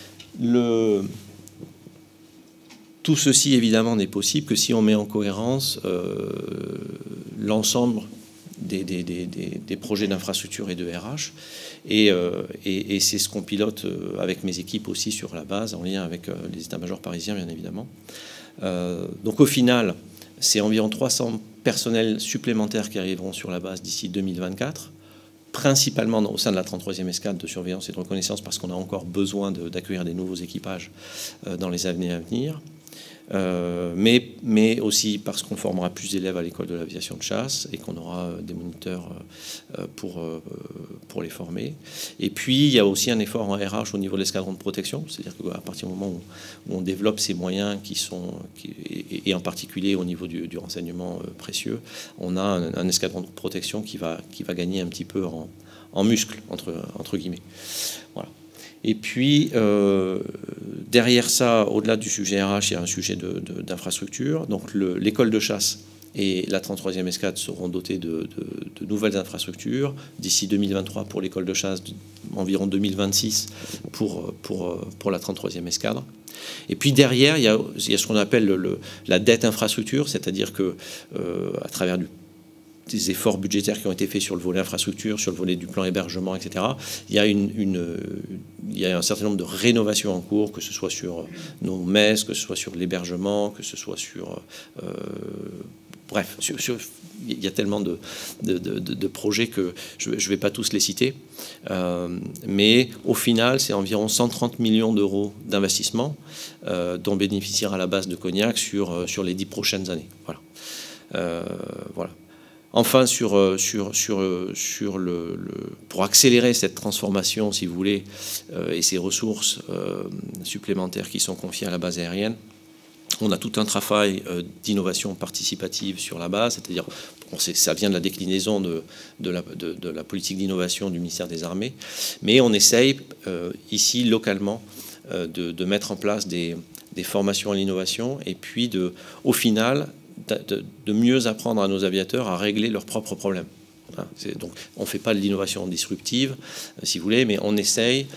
Tout ceci, évidemment, n'est possible que si on met en cohérence l'ensemble des projets d'infrastructure et de RH. Et c'est ce qu'on pilote avec mes équipes aussi sur la base, en lien avec les états-majors parisiens, bien évidemment. Donc au final, c'est environ 300 personnels supplémentaires qui arriveront sur la base d'ici 2024, principalement au sein de la 33e escadre de surveillance et de reconnaissance, parce qu'on a encore besoin d'accueillir des nouveaux équipages dans les années à venir. Mais aussi parce qu'on formera plus d'élèves à l'école de l'aviation de chasse et qu'on aura des moniteurs pour les former. Et puis, il y a aussi un effort en RH au niveau de l'escadron de protection, c'est-à-dire qu'à partir du moment où on développe ces moyens et en particulier au niveau du renseignement précieux, on a un escadron de protection qui va gagner un petit peu en muscle, entre guillemets. Voilà. Et puis, derrière ça, au-delà du sujet RH, il y a un sujet d'infrastructure. Donc, l'école de chasse et la 33e escadre seront dotées de nouvelles infrastructures. D'ici 2023 pour l'école de chasse, environ 2026 pour la 33e escadre. Et puis derrière, il y a ce qu'on appelle la dette infrastructure, c'est-à-dire que à travers des efforts budgétaires qui ont été faits sur le volet infrastructure, sur le volet du plan hébergement, etc. Il y a il y a un certain nombre de rénovations en cours, que ce soit sur nos messes, que ce soit sur l'hébergement, que ce soit sur... bref, il y a tellement de projets que je ne vais pas tous les citer. Mais au final, c'est environ 130 millions d'euros d'investissement dont bénéficiera la base de Cognac sur les 10 prochaines années. Voilà. Voilà. Enfin, pour accélérer cette transformation, si vous voulez, et ces ressources supplémentaires qui sont confiées à la base aérienne, on a tout un travail d'innovation participative sur la base, c'est-à-dire, ça vient de la déclinaison de la politique d'innovation du ministère des Armées, mais on essaye ici, localement, de mettre en place des formations à l'innovation, et puis au final, de mieux apprendre à nos aviateurs à régler leurs propres problèmes. Donc, on ne fait pas de l'innovation disruptive, si vous voulez, mais on essaye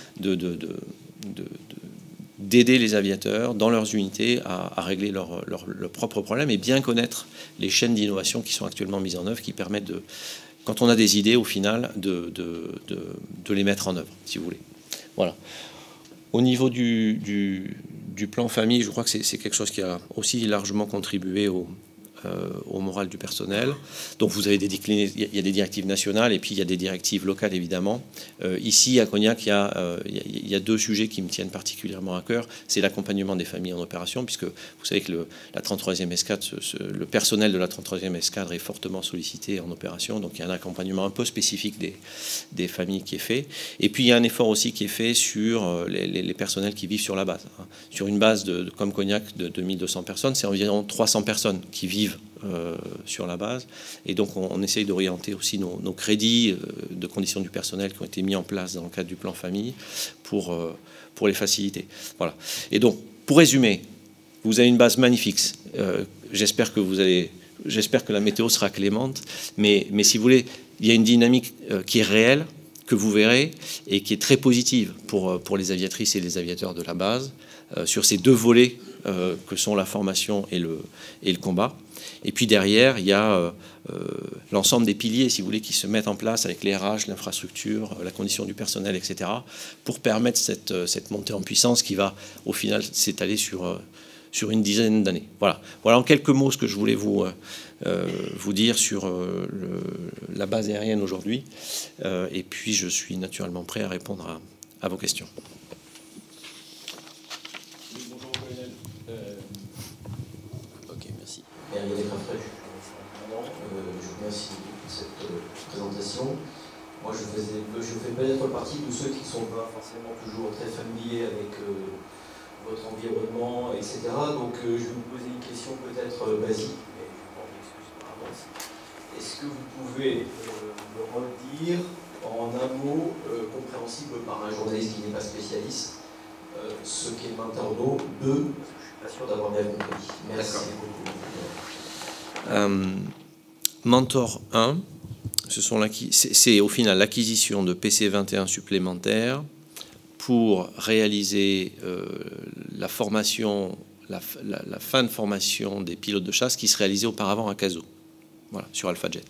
d'aider les aviateurs dans leurs unités à régler leurs propres problèmes et bien connaître les chaînes d'innovation qui sont actuellement mises en œuvre, qui permettent, quand on a des idées, au final, de les mettre en œuvre, si vous voulez. Voilà. Au niveau du plan famille, je crois que c'est quelque chose qui a aussi largement contribué au moral du personnel. Donc vous avez il y a des directives nationales et puis il y a des directives locales, évidemment. Ici, à Cognac, il y a deux sujets qui me tiennent particulièrement à cœur. C'est l'accompagnement des familles en opération, puisque vous savez que la 33e escadre, le personnel de la 33e escadre est fortement sollicité en opération. Donc il y a un accompagnement un peu spécifique des familles qui est fait. Et puis il y a un effort aussi qui est fait sur les personnels qui vivent sur la base. Sur une base comme Cognac de 2200 personnes, c'est environ 300 personnes qui vivent sur la base, et donc on essaye d'orienter aussi nos crédits de conditions du personnel qui ont été mis en place dans le cadre du plan famille pour les faciliter. Voilà. Et donc, pour résumer, vous avez une base magnifique. J'espère que la météo sera clémente, mais si vous voulez, il y a une dynamique qui est réelle, que vous verrez, et qui est très positive pour les aviatrices et les aviateurs de la base, sur ces deux volets que sont la formation et le combat. Et puis derrière, il y a l'ensemble des piliers, si vous voulez, qui se mettent en place avec les RH, l'infrastructure, la condition du personnel, etc., pour permettre cette montée en puissance qui va, au final, s'étaler sur une dizaine d'années. Voilà. Voilà en quelques mots ce que je voulais vous dire sur la base aérienne aujourd'hui. Et puis, je suis naturellement prêt à répondre à vos questions. Yannick Raffray, je vous remercie pour cette présentation. Moi, je fais peut-être partie de ceux qui ne sont pas forcément toujours très familiers avec votre environnement, etc. Donc, je vais vous poser une question peut-être basique, mais je vous demande excuse par avance. Est-ce que vous pouvez me redire en un mot compréhensible par un journaliste qui n'est pas spécialiste ce qu'est Main Tordo 2, pas sûr d'avoir bien compris. Merci beaucoup. Mentor 1, c'est au final l'acquisition de PC-21 supplémentaires pour réaliser la formation, la fin de formation des pilotes de chasse qui se réalisait auparavant à CASO, voilà, sur AlphaJet.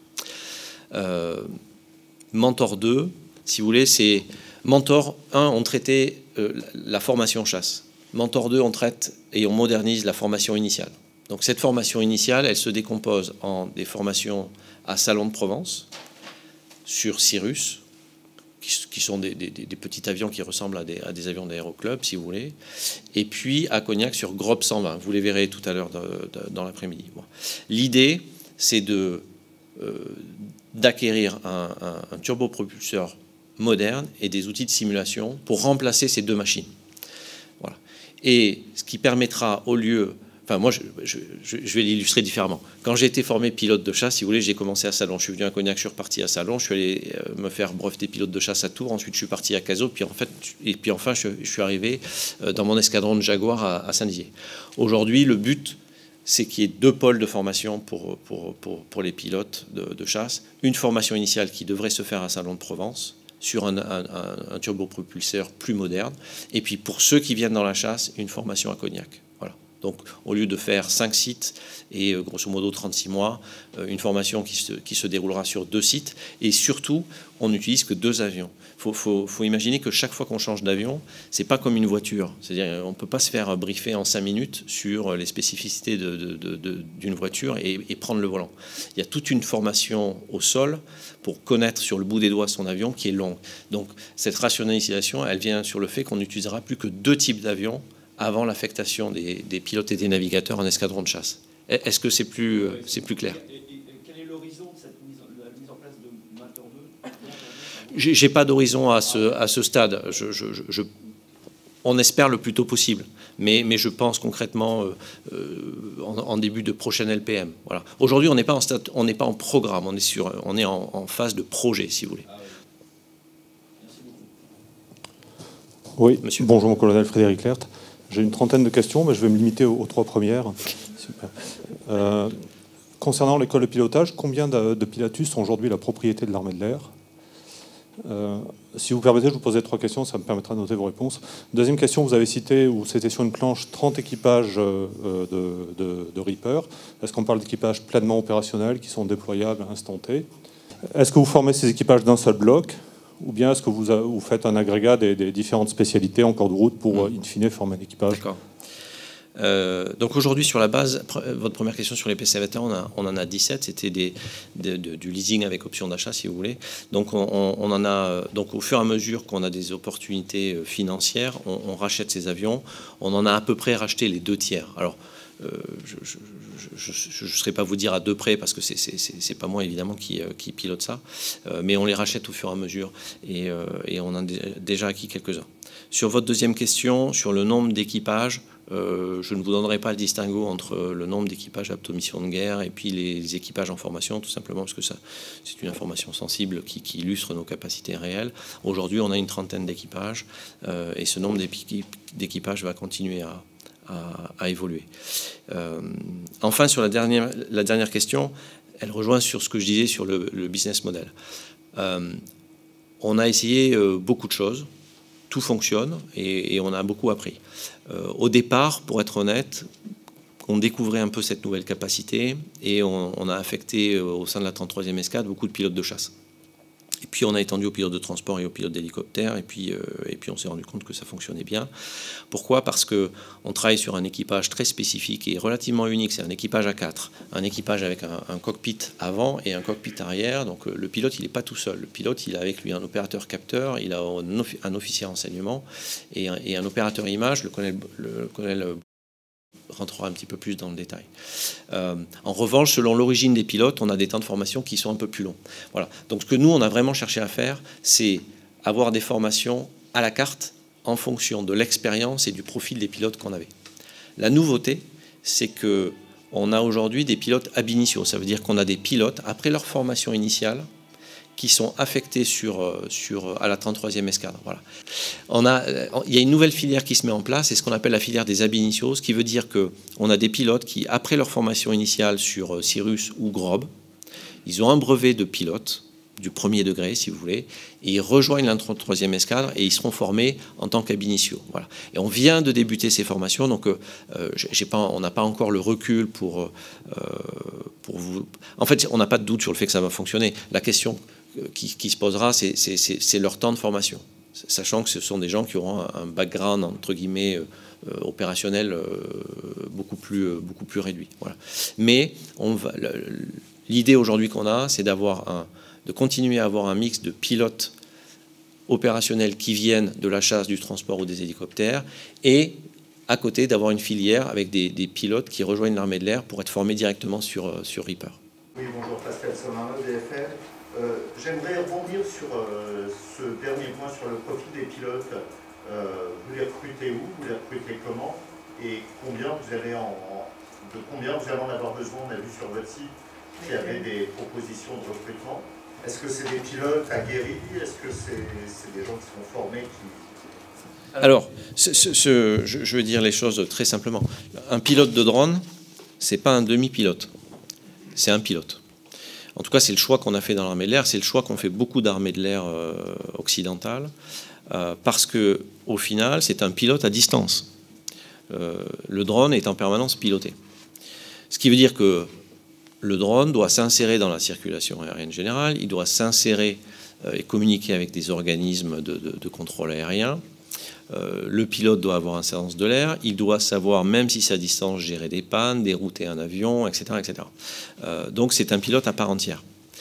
Mentor 2, si vous voulez, c'est Mentor 1, on traitait la formation chasse. Mentor 2, on traite et on modernise la formation initiale. Donc cette formation initiale, elle se décompose en des formations à Salon de Provence, sur Cirrus, qui sont des petits avions qui ressemblent à des avions d'aéroclub, si vous voulez, et puis à Cognac sur Grob 120. Vous les verrez tout à l'heure dans l'après-midi. Bon. L'idée, c'est d'acquérir un turbopropulseur moderne et des outils de simulation pour remplacer ces deux machines. Voilà. Et ce qui permettra, au lieu... Enfin, moi, je vais l'illustrer différemment. Quand j'ai été formé pilote de chasse, si vous voulez, j'ai commencé à Salon. Je suis venu à Cognac, je suis reparti à Salon. Je suis allé me faire breveter pilote de chasse à Tours. Ensuite, je suis parti à Cazaux. Puis enfin, je suis arrivé dans mon escadron de Jaguar à Saint-Dizier. Aujourd'hui, le but, c'est qu'il y ait 2 pôles de formation pour les pilotes de chasse. Une formation initiale qui devrait se faire à Salon de Provence sur un turbopropulseur plus moderne. Et puis, pour ceux qui viennent dans la chasse, une formation à Cognac. Voilà. Donc, au lieu de faire 5 sites et grosso modo 36 mois, une formation qui se déroulera sur 2 sites. Et surtout, on n'utilise que 2 avions. Faut imaginer que chaque fois qu'on change d'avion, c'est pas comme une voiture. C'est-à-dire, on peut pas se faire briefer en 5 minutes sur les spécificités d'une voiture et prendre le volant. Il y a toute une formation au sol pour connaître sur le bout des doigts son avion qui est longue. Donc, cette rationalisation, elle vient sur le fait qu'on n'utilisera plus que 2 types d'avions avant l'affectation des pilotes et des navigateurs en escadron de chasse. Est-ce que c'est plus clair? Quel est l'horizon de cette mise en place de Mentor 2? J'ai pas d'horizon à ce stade. On espère le plus tôt possible. Mais je pense concrètement en début de prochaine LPM. Voilà. Aujourd'hui, on n'est pas en programme, on est en phase de projet, si vous voulez. Oui, Monsieur. Bonjour, mon colonel Frédéric Lert. J'ai une trentaine de questions, mais je vais me limiter aux 3 premières. Super. Concernant l'école de pilotage, combien de Pilatus sont aujourd'hui la propriété de l'armée de l'air? Si vous permettez, je vous poserai 3 questions, ça me permettra de noter vos réponses. Deuxième question, vous avez cité, ou c'était sur une planche, 30 équipages de Reaper. Est-ce qu'on parle d'équipages pleinement opérationnels qui sont déployables à instant T? Est-ce que vous formez ces équipages d'un seul bloc? Ou bien est-ce que vous faites un agrégat des différentes spécialités en cours de route pour, in fine, former un équipage? D'accord. Donc aujourd'hui, sur la base, votre première question sur les PC-21, on en a 17. C'était du leasing avec option d'achat, si vous voulez. Donc on en a. Donc au fur et à mesure qu'on a des opportunités financières, on rachète ces avions. On en a à peu près racheté les 2 tiers. Alors je ne saurais pas vous dire à 2 près parce que c'est pas moi évidemment qui pilote ça, mais on les rachète au fur et à mesure et on en a déjà acquis quelques-uns. Sur votre deuxième question, sur le nombre d'équipages, je ne vous donnerai pas le distinguo entre le nombre d'équipages aptes aux missions de guerre et puis les équipages en formation, tout simplement parce que c'est une information sensible qui illustre nos capacités réelles. Aujourd'hui, on a une trentaine d'équipages et ce nombre d'équipages va continuer à évoluer. Enfin, sur la dernière question, elle rejoint sur ce que je disais sur le business model. On a essayé beaucoup de choses, tout fonctionne et on a beaucoup appris. Au départ, pour être honnête, on découvrait un peu cette nouvelle capacité et on a affecté au sein de la 33e escadre beaucoup de pilotes de chasse. Et puis on a étendu aux pilotes de transport et aux pilotes d'hélicoptère, et puis on s'est rendu compte que ça fonctionnait bien. Pourquoi? Parce qu'on travaille sur un équipage très spécifique et relativement unique. C'est un équipage à 4, un équipage avec un cockpit avant et un cockpit arrière. Donc le pilote, il n'est pas tout seul. Le pilote, il a avec lui un opérateur capteur, il a un officier renseignement et un opérateur image, le colonel rentrera un petit peu plus dans le détail. En revanche, selon l'origine des pilotes, on a des temps de formation qui sont un peu plus longs. Voilà. Donc ce que nous, on a vraiment cherché à faire, c'est avoir des formations à la carte en fonction de l'expérience et du profil des pilotes qu'on avait. La nouveauté, c'est qu'on a aujourd'hui des pilotes ab initio. Ça veut dire qu'on a des pilotes, après leur formation initiale, qui sont affectés à la 33e escadre. Voilà. Il y a une nouvelle filière qui se met en place, c'est ce qu'on appelle la filière des ab initio, ce qui veut dire qu'on a des pilotes qui, après leur formation initiale sur Cirrus ou Grob, ils ont un brevet de pilote, du premier degré, si vous voulez, et ils rejoignent la 33e escadre et ils seront formés en tant qu'ab initio. Voilà. Et on vient de débuter ces formations, donc on n'a pas encore le recul pour vous... En fait, on n'a pas de doute sur le fait que ça va fonctionner. La question qui se posera, c'est leur temps de formation, sachant que ce sont des gens qui auront un background, entre guillemets, opérationnel beaucoup plus réduit. Voilà. Mais l'idée aujourd'hui qu'on a, c'est de continuer à avoir un mix de pilotes opérationnels qui viennent de la chasse, du transport ou des hélicoptères, et à côté d'avoir une filière avec des pilotes qui rejoignent l'armée de l'air pour être formés directement sur Reaper. Oui, bonjour, Pascal Somaro, DFR. J'aimerais rebondir sur ce dernier point, sur le profil des pilotes. Vous les recrutez où? Vous les recrutez comment? Et combien vous allez en avoir besoin? On a vu sur votre site qu'il y avait des propositions de recrutement. Est-ce que c'est des pilotes aguerris? Est-ce que c'est des gens qui sont formés Alors, je veux dire les choses très simplement. Un pilote de drone, c'est pas un demi-pilote, c'est un pilote. En tout cas, c'est le choix qu'on a fait dans l'armée de l'air, c'est le choix qu'ont fait beaucoup d'armées de l'air occidentales, parce que au final, c'est un pilote à distance. Le drone est en permanence piloté. Ce qui veut dire que le drone doit s'insérer dans la circulation aérienne générale, il doit s'insérer et communiquer avec des organismes de contrôle aérien. Le pilote doit avoir un sens de l'air, il doit savoir, même si c'est à distance, gérer des pannes, dérouter un avion, etc. etc. Donc c'est un pilote à part entière.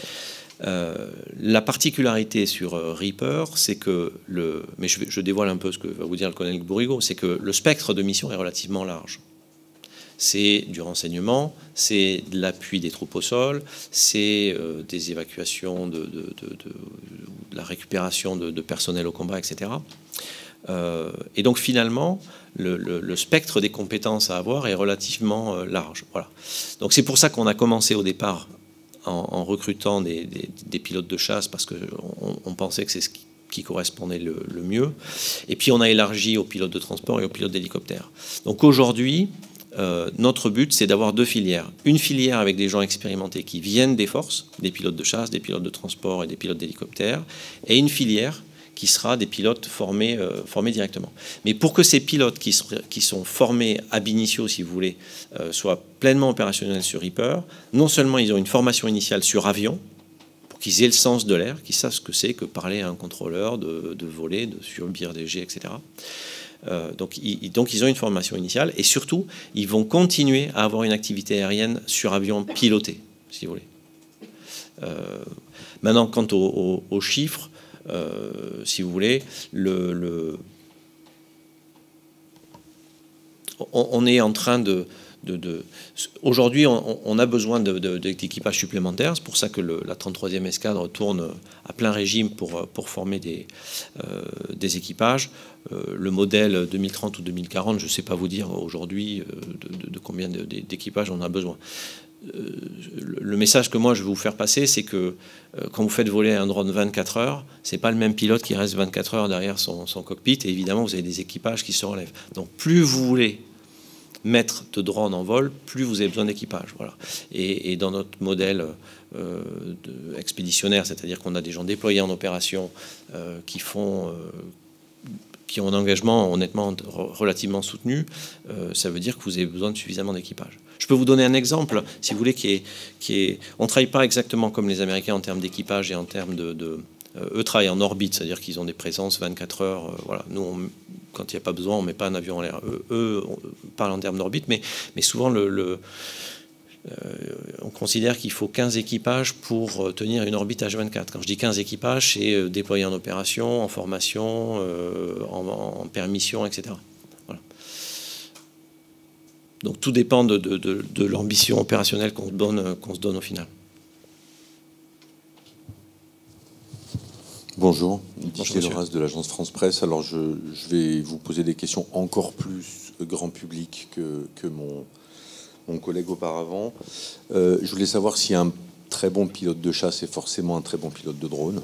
La particularité sur Reaper, c'est que, mais je dévoile un peu ce que va vous dire le colonel Bourrigaud, c'est que le spectre de mission est relativement large. C'est du renseignement, c'est de l'appui des troupes au sol, c'est des évacuations, de la récupération de personnel au combat, etc. Et donc finalement, le spectre des compétences à avoir est relativement large. Voilà. Donc c'est pour ça qu'on a commencé au départ en recrutant des pilotes de chasse, parce qu'on pensait que c'est ce qui correspondait le mieux. Et puis on a élargi aux pilotes de transport et aux pilotes d'hélicoptère. Donc aujourd'hui, notre but, c'est d'avoir deux filières. Une filière avec des gens expérimentés qui viennent des forces, des pilotes de chasse, des pilotes de transport et des pilotes d'hélicoptère, et une filière qui sera des pilotes formés directement. Mais pour que ces pilotes qui sont formés ab initio, si vous voulez, soient pleinement opérationnels sur Reaper, non seulement ils ont une formation initiale sur avion, pour qu'ils aient le sens de l'air, qu'ils sachent ce que c'est que parler à un contrôleur, de voler, de subir des jets, etc. Donc ils ont une formation initiale, et surtout, ils vont continuer à avoir une activité aérienne sur avion piloté, si vous voulez. Maintenant, quant aux chiffres, si vous voulez, on est en train aujourd'hui, on a besoin d'équipages supplémentaires. C'est pour ça que la 33e escadre tourne à plein régime pour former des équipages. Le modèle 2030 ou 2040, je ne sais pas vous dire aujourd'hui de combien d'équipages on a besoin. Le message que moi je vais vous faire passer, c'est que quand vous faites voler un drone 24 heures, c'est pas le même pilote qui reste 24 heures derrière son cockpit, et évidemment vous avez des équipages qui se relèvent. Donc plus vous voulez mettre de drones en vol, plus vous avez besoin d'équipage. Voilà. Et dans notre modèle expéditionnaire, c'est-à-dire qu'on a des gens déployés en opération qui ont un engagement honnêtement relativement soutenu, ça veut dire que vous avez besoin de suffisamment d'équipage. Je peux vous donner un exemple, si vous voulez, on ne travaille pas exactement comme les Américains en termes d'équipage et en termes eux travaillent en orbite, c'est-à-dire qu'ils ont des présences 24 heures. Voilà. Nous, quand il n'y a pas besoin, on ne met pas un avion en l'air. Eux on parle en termes d'orbite, mais souvent, on considère qu'il faut 15 équipages pour tenir une orbite H24. Quand je dis 15 équipages, c'est déployé en opération, en formation, en permission, etc. Voilà. Donc tout dépend de l'ambition opérationnelle qu'on se donne au final. Bonjour, Didier Loras de l'agence France Presse. Alors je vais vous poser des questions encore plus grand public que mon collègue auparavant. Je voulais savoir s'il y a un très bon pilote de chasse est forcément un très bon pilote de drone.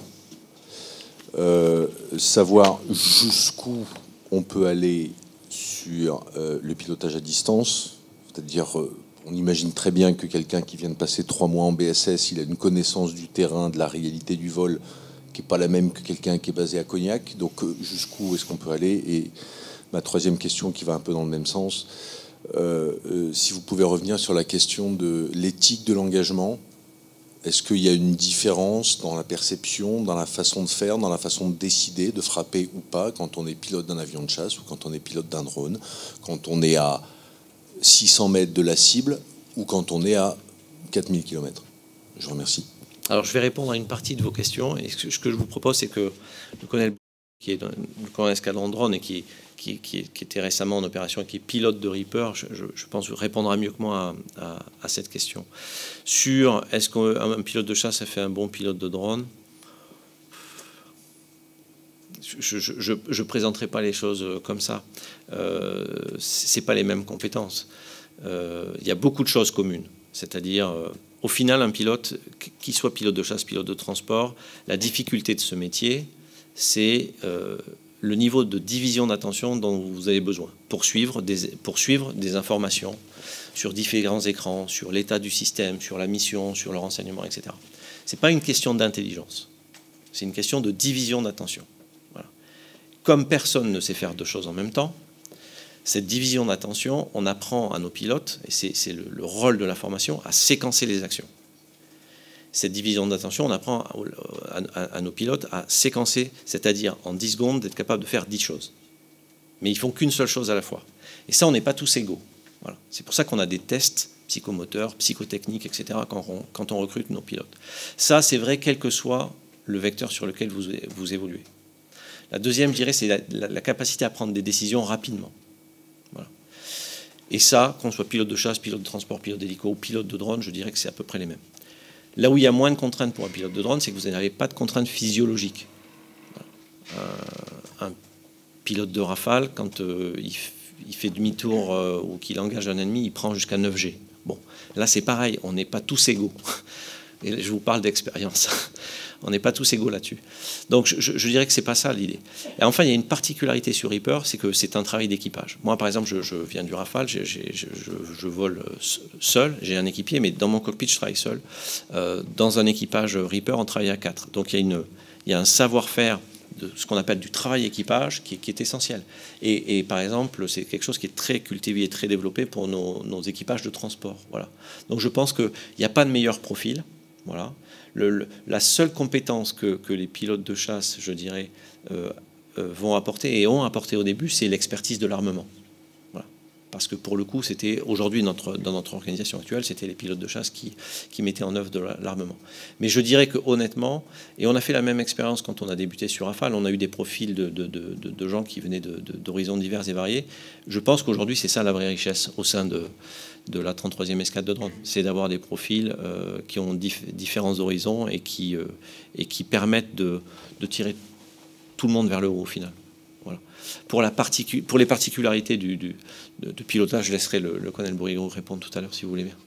Savoir jusqu'où on peut aller sur le pilotage à distance, c'est-à-dire on imagine très bien que quelqu'un qui vient de passer 3 mois en BSS, il a une connaissance du terrain, de la réalité du vol, qui n'est pas la même que quelqu'un qui est basé à Cognac. Donc jusqu'où est-ce qu'on peut aller? Et ma troisième question qui va un peu dans le même sens, si vous pouvez revenir sur la question de l'éthique de l'engagement. Est-ce qu'il y a une différence dans la perception, dans la façon de faire, dans la façon de décider, de frapper ou pas, quand on est pilote d'un avion de chasse ou quand on est pilote d'un drone, quand on est à 600 mètres de la cible ou quand on est à 4000 km? Je vous remercie. Alors, je vais répondre à une partie de vos questions. Et ce que je vous propose, c'est que le colonel qui est le colonel escadron drone et qui était récemment en opération et qui est pilote de Reaper, je pense répondra mieux que moi à cette question. Sur est-ce qu'un pilote de chasse a fait un bon pilote de drone, je ne présenterai pas les choses comme ça. C'est pas les mêmes compétences. Il y a beaucoup de choses communes. C'est-à-dire, au final, un pilote, qu'il soit pilote de chasse, pilote de transport, la difficulté de ce métier, c'est le niveau de division d'attention dont vous avez besoin pour suivre des informations sur différents écrans, sur l'état du système, sur la mission, sur le renseignement, etc. Ce n'est pas une question d'intelligence, c'est une question de division d'attention. Voilà. Comme personne ne sait faire deux choses en même temps, cette division d'attention, on apprend à nos pilotes, et c'est le rôle de la formation, à séquencer les actions. Cette division d'attention, on apprend à nos pilotes à séquencer, c'est-à-dire en 10 secondes d'être capable de faire 10 choses. Mais ils font qu'une seule chose à la fois. Et ça, on n'est pas tous égaux. Voilà. C'est pour ça qu'on a des tests psychomoteurs, psychotechniques, etc., quand on recrute nos pilotes. Ça, c'est vrai, quel que soit le vecteur sur lequel vous évoluez. La deuxième, je dirais, c'est la capacité à prendre des décisions rapidement. Voilà. Et ça, qu'on soit pilote de chasse, pilote de transport, pilote d'hélico ou pilote de drone, je dirais que c'est à peu près les mêmes. Là où il y a moins de contraintes pour un pilote de drone, c'est que vous n'avez pas de contraintes physiologiques. Un pilote de Rafale, quand il fait demi-tour ou qu'il engage un ennemi, il prend jusqu'à 9G. Bon, là c'est pareil, on n'est pas tous égaux. Et je vous parle d'expérience. On n'est pas tous égaux là-dessus. Donc je dirais que c'est pas ça l'idée. Et enfin, il y a une particularité sur Reaper, c'est que c'est un travail d'équipage. Moi, par exemple, je viens du Rafale, je vole seul, j'ai un équipier, mais dans mon cockpit, je travaille seul. Dans un équipage Reaper, on travaille à 4. Donc il y a un savoir-faire de ce qu'on appelle du travail équipage qui est essentiel. Et par exemple, c'est quelque chose qui est très cultivé et très développé pour nos équipages de transport. Voilà. Donc je pense qu'il n'y a pas de meilleur profil. Voilà. La seule compétence que les pilotes de chasse, je dirais, vont apporter et ont apporté au début, c'est l'expertise de l'armement. Voilà. Parce que pour le coup, c'était aujourd'hui dans notre organisation actuelle, c'était les pilotes de chasse qui mettaient en œuvre de l'armement. Mais je dirais que honnêtement, et on a fait la même expérience quand on a débuté sur Rafale, on a eu des profils de gens qui venaient d'horizons divers et variés. Je pense qu'aujourd'hui, c'est ça la vraie richesse au sein de la 33e escadre de drone, c'est d'avoir des profils qui ont différents horizons et qui permettent de tirer tout le monde vers le haut au final. Voilà. Pour les particularités de pilotage, je laisserai le colonel Bourrigaud répondre tout à l'heure si vous voulez bien.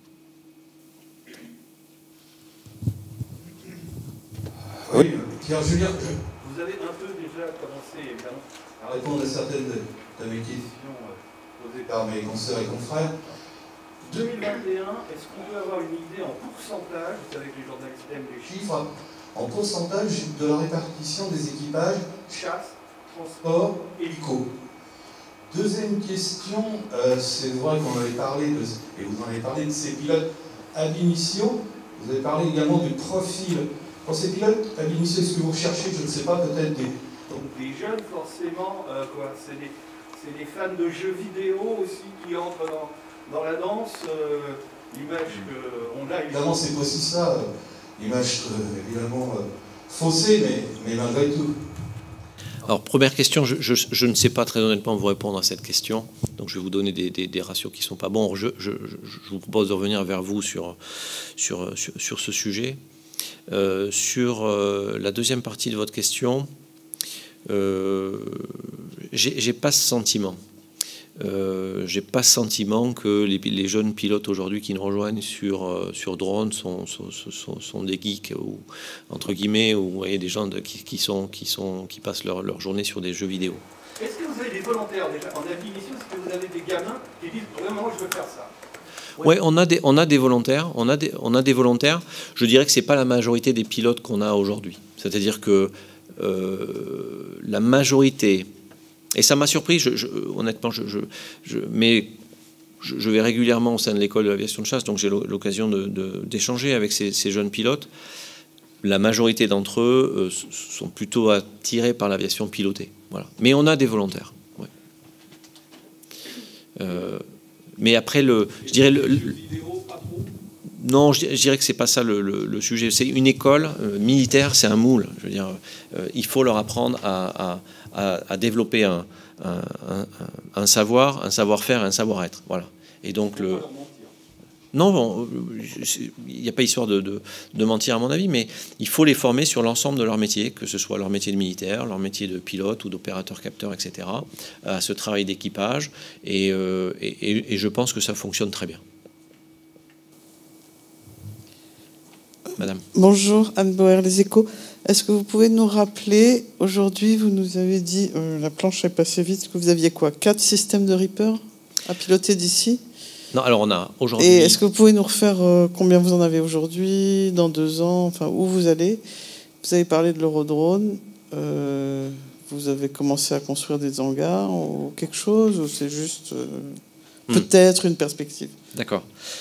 Oui, Pierre Julien. Vous avez un peu déjà commencé évidemment à répondre à certaines de mes questions posées par mes consoeurs et confrères. 2021, est-ce qu'on peut avoir une idée en pourcentage, vous savez que les journalistes aiment les chiffres, en pourcentage de la répartition des équipages chasse, transport, hélico? Deuxième question, c'est vrai qu'on avait parlé et vous en avez parlé de ces pilotes ab initio, vous avez parlé également du profil. Pour ces pilotes ab initio, est-ce que vous recherchez, je ne sais pas, peut-être des jeunes forcément, c'est des fans de jeux vidéo aussi qui entrent dans la danse, l'image qu'on a... Évidemment, c'est aussi ça, l'image évidemment faussée, mais malgré tout. Alors, première question, je ne sais pas très honnêtement vous répondre à cette question, donc je vais vous donner des ratios qui ne sont pas bons. Je vous propose de revenir vers vous sur ce sujet. Sur la deuxième partie de votre question, j'ai pas ce sentiment. j'ai pas le sentiment que les jeunes pilotes aujourd'hui qui nous rejoignent sur drone sont des geeks ou entre guillemets, ou vous voyez des gens qui passent leur journée sur des jeux vidéo. Est-ce que vous avez des volontaires déjà en définition? Est-ce que vous avez des gamins qui disent vraiment je veux faire ça? Oui, on a des volontaires. On a des volontaires. Je dirais que c'est pas la majorité des pilotes qu'on a aujourd'hui. C'est-à-dire que la majorité, et ça m'a surpris. Honnêtement, mais je vais régulièrement au sein de l'école de l'aviation de chasse, donc j'ai l'occasion d'échanger avec ces jeunes pilotes. La majorité d'entre eux sont plutôt attirés par l'aviation pilotée. Voilà. Mais on a des volontaires. Ouais. Mais après, je dirais non, je dirais que c'est pas ça le sujet. C'est une école militaire, c'est un moule. Je veux dire, il faut leur apprendre à développer un savoir, un savoir-faire, un savoir-être. Voilà. Et donc non, il n'y a pas histoire de mentir à mon avis, mais il faut les former sur l'ensemble de leur métier, que ce soit leur métier de militaire, leur métier de pilote ou d'opérateur-capteur, etc., à ce travail d'équipage. Et je pense que ça fonctionne très bien. Madame. Bonjour, Anne Boer, Les Échos. Est-ce que vous pouvez nous rappeler, aujourd'hui, vous nous avez dit, la planche est passée vite, que vous aviez quoi, 4 systèmes de Reaper à piloter d'ici? Non, alors on a aujourd'hui... Et est-ce que vous pouvez nous refaire combien vous en avez aujourd'hui, dans 2 ans, enfin où vous allez? Vous avez parlé de l'Eurodrone. Vous avez commencé à construire des hangars ou quelque chose, ou c'est juste peut-être une perspective? D'accord.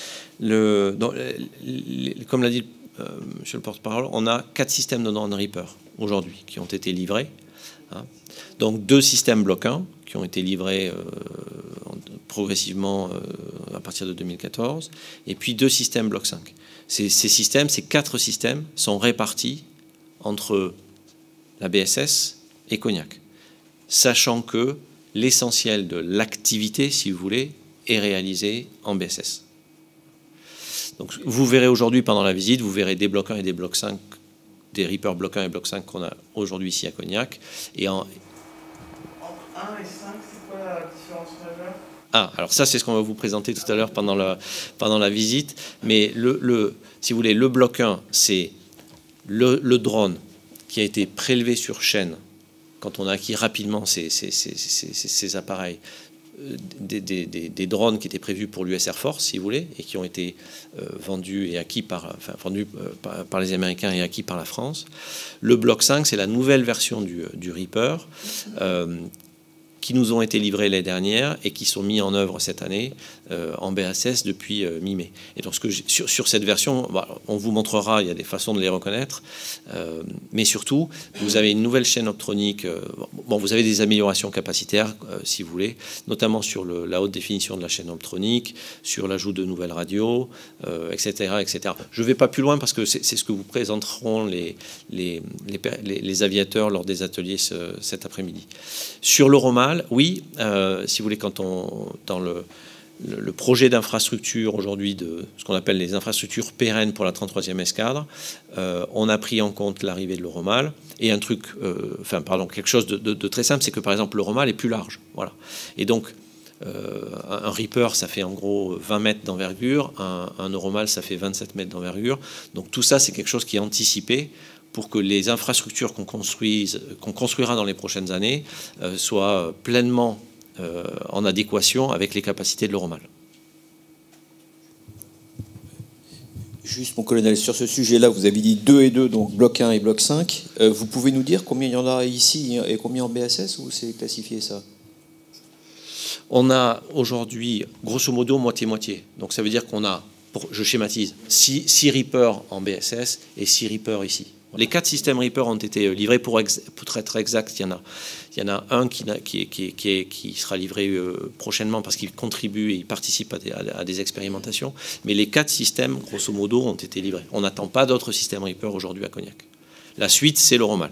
Comme l'a dit monsieur le porte-parole, on a 4 systèmes de drone Reaper aujourd'hui qui ont été livrés. Hein. Donc 2 systèmes Block 1 qui ont été livrés progressivement à partir de 2014, et puis 2 systèmes Block 5. Ces 4 systèmes sont répartis entre la BSS et Cognac, sachant que l'essentiel de l'activité, si vous voulez, est réalisé en BSS. Donc vous verrez aujourd'hui pendant la visite, vous verrez des Block 1 et des Block 5, des Reaper Block 1 et Block 5 qu'on a aujourd'hui ici à Cognac. Et entre 1 et 5, c'est quoi la différence majeure? Alors ça, c'est ce qu'on va vous présenter tout à l'heure pendant la visite. Mais si vous voulez, le Block 1, c'est le drone qui a été prélevé sur chaîne quand on a acquis rapidement ces appareils. Des drones qui étaient prévus pour l'US Air Force, si vous voulez, et qui ont été vendus et acquis par les Américains et acquis par la France. Le Block 5, c'est la nouvelle version du Reaper, qui nous ont été livrés l'année dernière et qui sont mis en œuvre cette année en BSS depuis mi-mai. Et donc sur cette version, on vous montrera, il y a des façons de les reconnaître, mais surtout, vous avez une nouvelle chaîne optronique. Vous avez des améliorations capacitaires, si vous voulez, notamment sur la haute définition de la chaîne optronique, sur l'ajout de nouvelles radios, etc., etc. Je ne vais pas plus loin parce que c'est ce que vous présenteront les aviateurs lors des ateliers cet après-midi. Sur l'Euromal, oui, si vous voulez, dans le projet d'infrastructure aujourd'hui de ce qu'on appelle les infrastructures pérennes pour la 33e escadre, on a pris en compte l'arrivée de l'Euromal et quelque chose de très simple, c'est que par exemple l'Euromal est plus large, voilà. Et donc un Reaper, ça fait en gros 20 mètres d'envergure, un Euromal, ça fait 27 mètres d'envergure. Donc tout ça, c'est quelque chose qui est anticipé pour que les infrastructures qu'on construira dans les prochaines années soient pleinement en adéquation avec les capacités de l'Euromal. Juste, mon colonel, sur ce sujet-là, vous avez dit 2 et 2, donc bloc 1 et bloc 5. Vous pouvez nous dire combien il y en a ici et combien en BSS, ou c'est classifié ça? On a aujourd'hui, grosso modo, moitié-moitié. Donc ça veut dire qu'on a, je schématise, 6 Reaper en BSS et 6 Reaper ici. Les 4 systèmes Reaper ont été livrés pour être exact. Il y en a un qui sera livré prochainement parce qu'il contribue et il participe à des expérimentations. Mais les 4 systèmes, grosso modo, ont été livrés. On n'attend pas d'autres systèmes Reaper aujourd'hui à Cognac. La suite, c'est l'Euromal.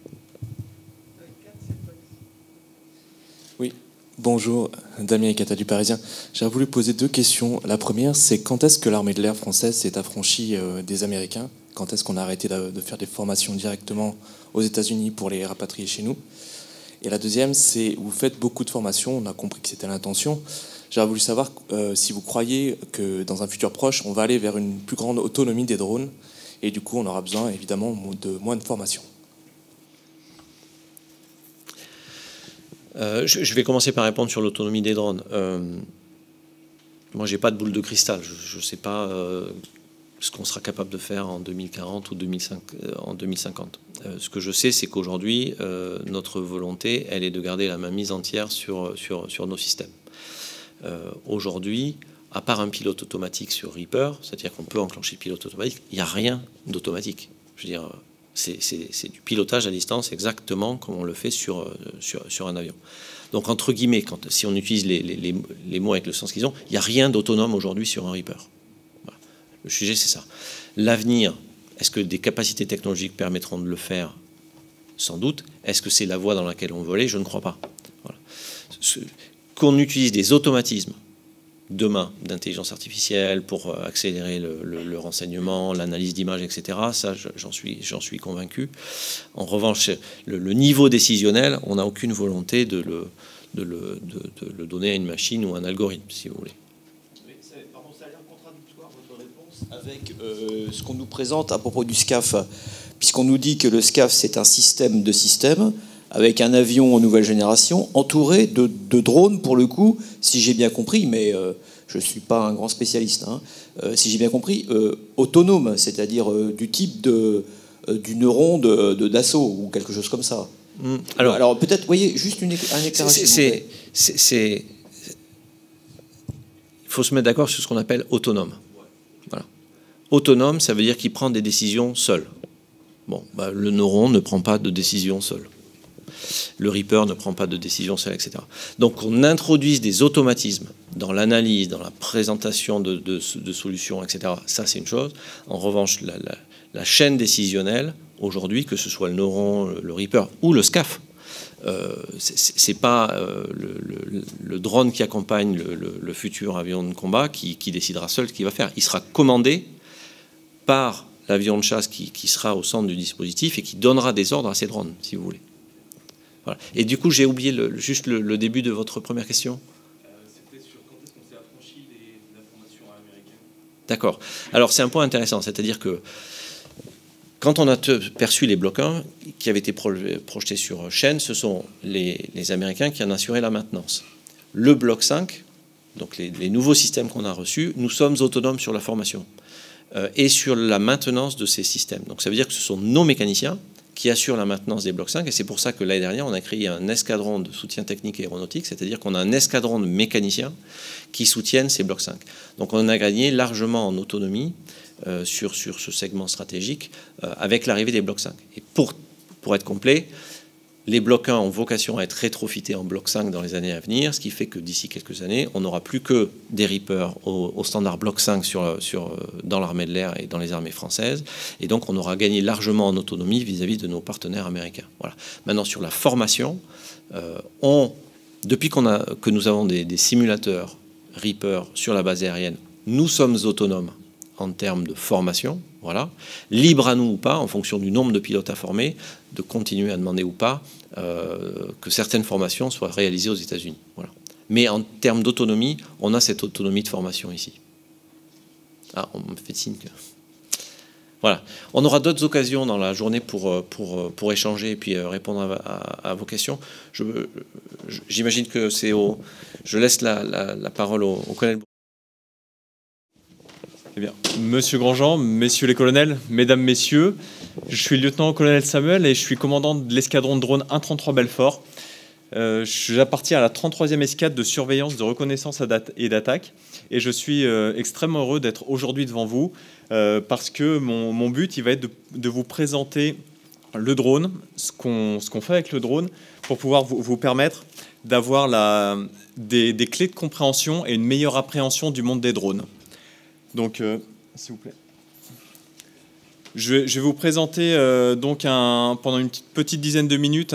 Oui, bonjour, Damien Cata du Parisien. J'aurais voulu poser 2 questions. La première, c'est quand est-ce que l'armée de l'air française s'est affranchie des Américains? Quand est-ce qu'on a arrêté de faire des formations directement aux États-Unis pour les rapatrier chez nous? Et la deuxième, c'est vous faites beaucoup de formations, on a compris que c'était l'intention. J'aurais voulu savoir si vous croyez que dans un futur proche, on va aller vers une plus grande autonomie des drones, et du coup, on aura besoin évidemment de moins de formation. Je vais commencer par répondre sur l'autonomie des drones. Moi, j'ai pas de boule de cristal. Je ne sais pas ce qu'on sera capable de faire en 2040 ou en 2050. Ce que je sais, c'est qu'aujourd'hui, notre volonté, elle est de garder la mainmise entière sur nos systèmes. Aujourd'hui, à part un pilote automatique sur Reaper, c'est-à-dire qu'on peut enclencher le pilote automatique, il n'y a rien d'automatique. Je veux dire, c'est du pilotage à distance exactement comme on le fait sur un avion. Donc, entre guillemets, si on utilise les mots avec le sens qu'ils ont, il n'y a rien d'autonome aujourd'hui sur un Reaper. Voilà. Le sujet, c'est ça. L'avenir, est-ce que des capacités technologiques permettront de le faire? Sans doute. Est-ce que c'est la voie dans laquelle on veut aller? Je ne crois pas. Voilà. Qu'on utilise des automatismes demain d'intelligence artificielle pour accélérer le renseignement, l'analyse d'images, etc. Ça, j'en suis convaincu. En revanche, le niveau décisionnel, on n'a aucune volonté de le donner à une machine ou à un algorithme, si vous voulez. Pardon, ça a l'air contradictoire, votre réponse, avec ce qu'on nous présente à propos du SCAF, puisqu'on nous dit que le SCAF, c'est un système de systèmes, avec un avion en nouvelle génération, entouré de drones, pour le coup, si j'ai bien compris, mais je ne suis pas un grand spécialiste, hein, si j'ai bien compris, autonome, c'est-à-dire du type du neuron d'assaut, ou quelque chose comme ça. Alors peut-être, voyez, juste un éclairage. Il faut se mettre d'accord sur ce qu'on appelle autonome. Voilà. Autonome, ça veut dire qu'il prend des décisions seul. Bon, le neuron ne prend pas de décision seul. Le Reaper ne prend pas de décision seul, etc. Donc qu'on introduise des automatismes dans l'analyse, dans la présentation de solutions, etc., ça c'est une chose. En revanche, la chaîne décisionnelle, aujourd'hui, que ce soit le neuron, le Reaper ou le SCAF, c'est pas le drone qui accompagne le futur avion de combat qui décidera seul ce qu'il va faire. Il sera commandé par l'avion de chasse qui sera au centre du dispositif et qui donnera des ordres à ces drones, si vous voulez. Voilà. Et du coup, j'ai oublié juste le début de votre première question. C'était sur quand est-ce qu'on s'est affranchi de la formation américaine. D'accord. Alors, c'est un point intéressant. C'est-à-dire que quand on a perçu les blocs 1 qui avaient été projetés sur chaîne, ce sont les Américains qui en assuraient la maintenance. Le bloc 5, donc les nouveaux systèmes qu'on a reçus, nous sommes autonomes sur la formation et sur la maintenance de ces systèmes. Donc, ça veut dire que ce sont nos mécaniciens qui assure la maintenance des blocs 5, et c'est pour ça que l'année dernière, on a créé un escadron de soutien technique et aéronautique, c'est-à-dire qu'on a un escadron de mécaniciens qui soutiennent ces blocs 5. Donc on a gagné largement en autonomie sur ce segment stratégique avec l'arrivée des blocs 5. Et pour être complet, les blocs 1 ont vocation à être rétrofités en bloc 5 dans les années à venir, ce qui fait que d'ici quelques années, on n'aura plus que des Reapers au standard bloc 5 dans l'armée de l'air et dans les armées françaises. Et donc, on aura gagné largement en autonomie vis-à-vis de nos partenaires américains. Voilà. Maintenant, sur la formation, depuis que nous avons des simulateurs Reaper sur la base aérienne, nous sommes autonomes en termes de formation. Voilà. Libre à nous ou pas, en fonction du nombre de pilotes à former, de continuer à demander ou pas que certaines formations soient réalisées aux États-Unis. Voilà. Mais en termes d'autonomie, on a cette autonomie de formation ici. Ah, on me fait signe que... Voilà. On aura d'autres occasions dans la journée pour échanger et puis répondre à vos questions. J'imagine que c'est au... Je laisse la parole au colonel. Eh bien, Monsieur Grandjean, messieurs les colonels, mesdames, messieurs, je suis le lieutenant-colonel Samuel et je suis commandant de l'escadron de drone 133 Belfort. J'appartiens à la 33e escadre de surveillance, de reconnaissance et d'attaque. Et je suis extrêmement heureux d'être aujourd'hui devant vous parce que mon but, il va être de vous présenter le drone, ce qu'on fait avec le drone, pour pouvoir vous permettre d'avoir des clés de compréhension et une meilleure appréhension du monde des drones. Donc, s'il vous plaît. Je vais vous présenter pendant une petite dizaine de minutes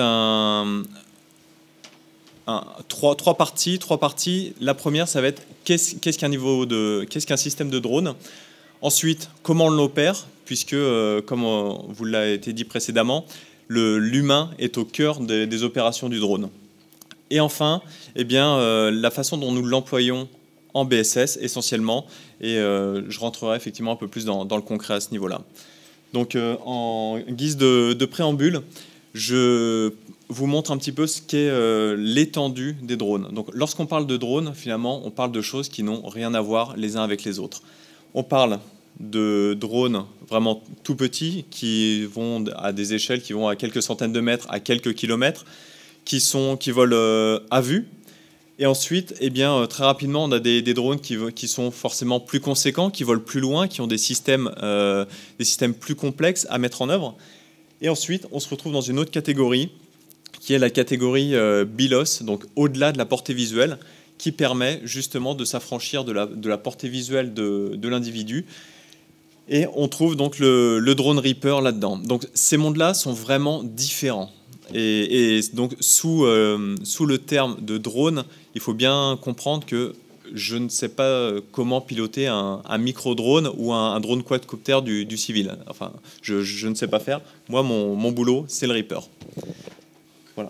trois parties. La première, ça va être qu'est-ce qu'un système de drone. Ensuite, comment on l'opère, puisque, comme vous l'a été dit précédemment, l'humain est au cœur des opérations du drone. Et enfin, eh bien, la façon dont nous l'employons en BSS essentiellement, et je rentrerai effectivement un peu plus dans le concret à ce niveau-là. Donc en guise de préambule, je vous montre un petit peu ce qu'est l'étendue des drones. Donc lorsqu'on parle de drones, finalement, on parle de choses qui n'ont rien à voir les uns avec les autres. On parle de drones vraiment tout petits qui vont à des échelles qui vont à quelques centaines de mètres, à quelques kilomètres, qui volent à vue. Et ensuite, eh bien, très rapidement, on a des drones qui sont forcément plus conséquents, qui volent plus loin, qui ont des systèmes plus complexes à mettre en œuvre. Et ensuite, on se retrouve dans une autre catégorie, qui est la catégorie BILOS, donc au-delà de la portée visuelle, qui permet justement de s'affranchir de la portée visuelle de l'individu. Et on trouve donc le drone Reaper là-dedans. Donc ces mondes-là sont vraiment différents. Et donc sous le terme de drone, il faut bien comprendre que je ne sais pas comment piloter un micro-drone ou un drone quadcopter du civil. Enfin, je ne sais pas faire. Moi, mon boulot, c'est le Reaper. Voilà.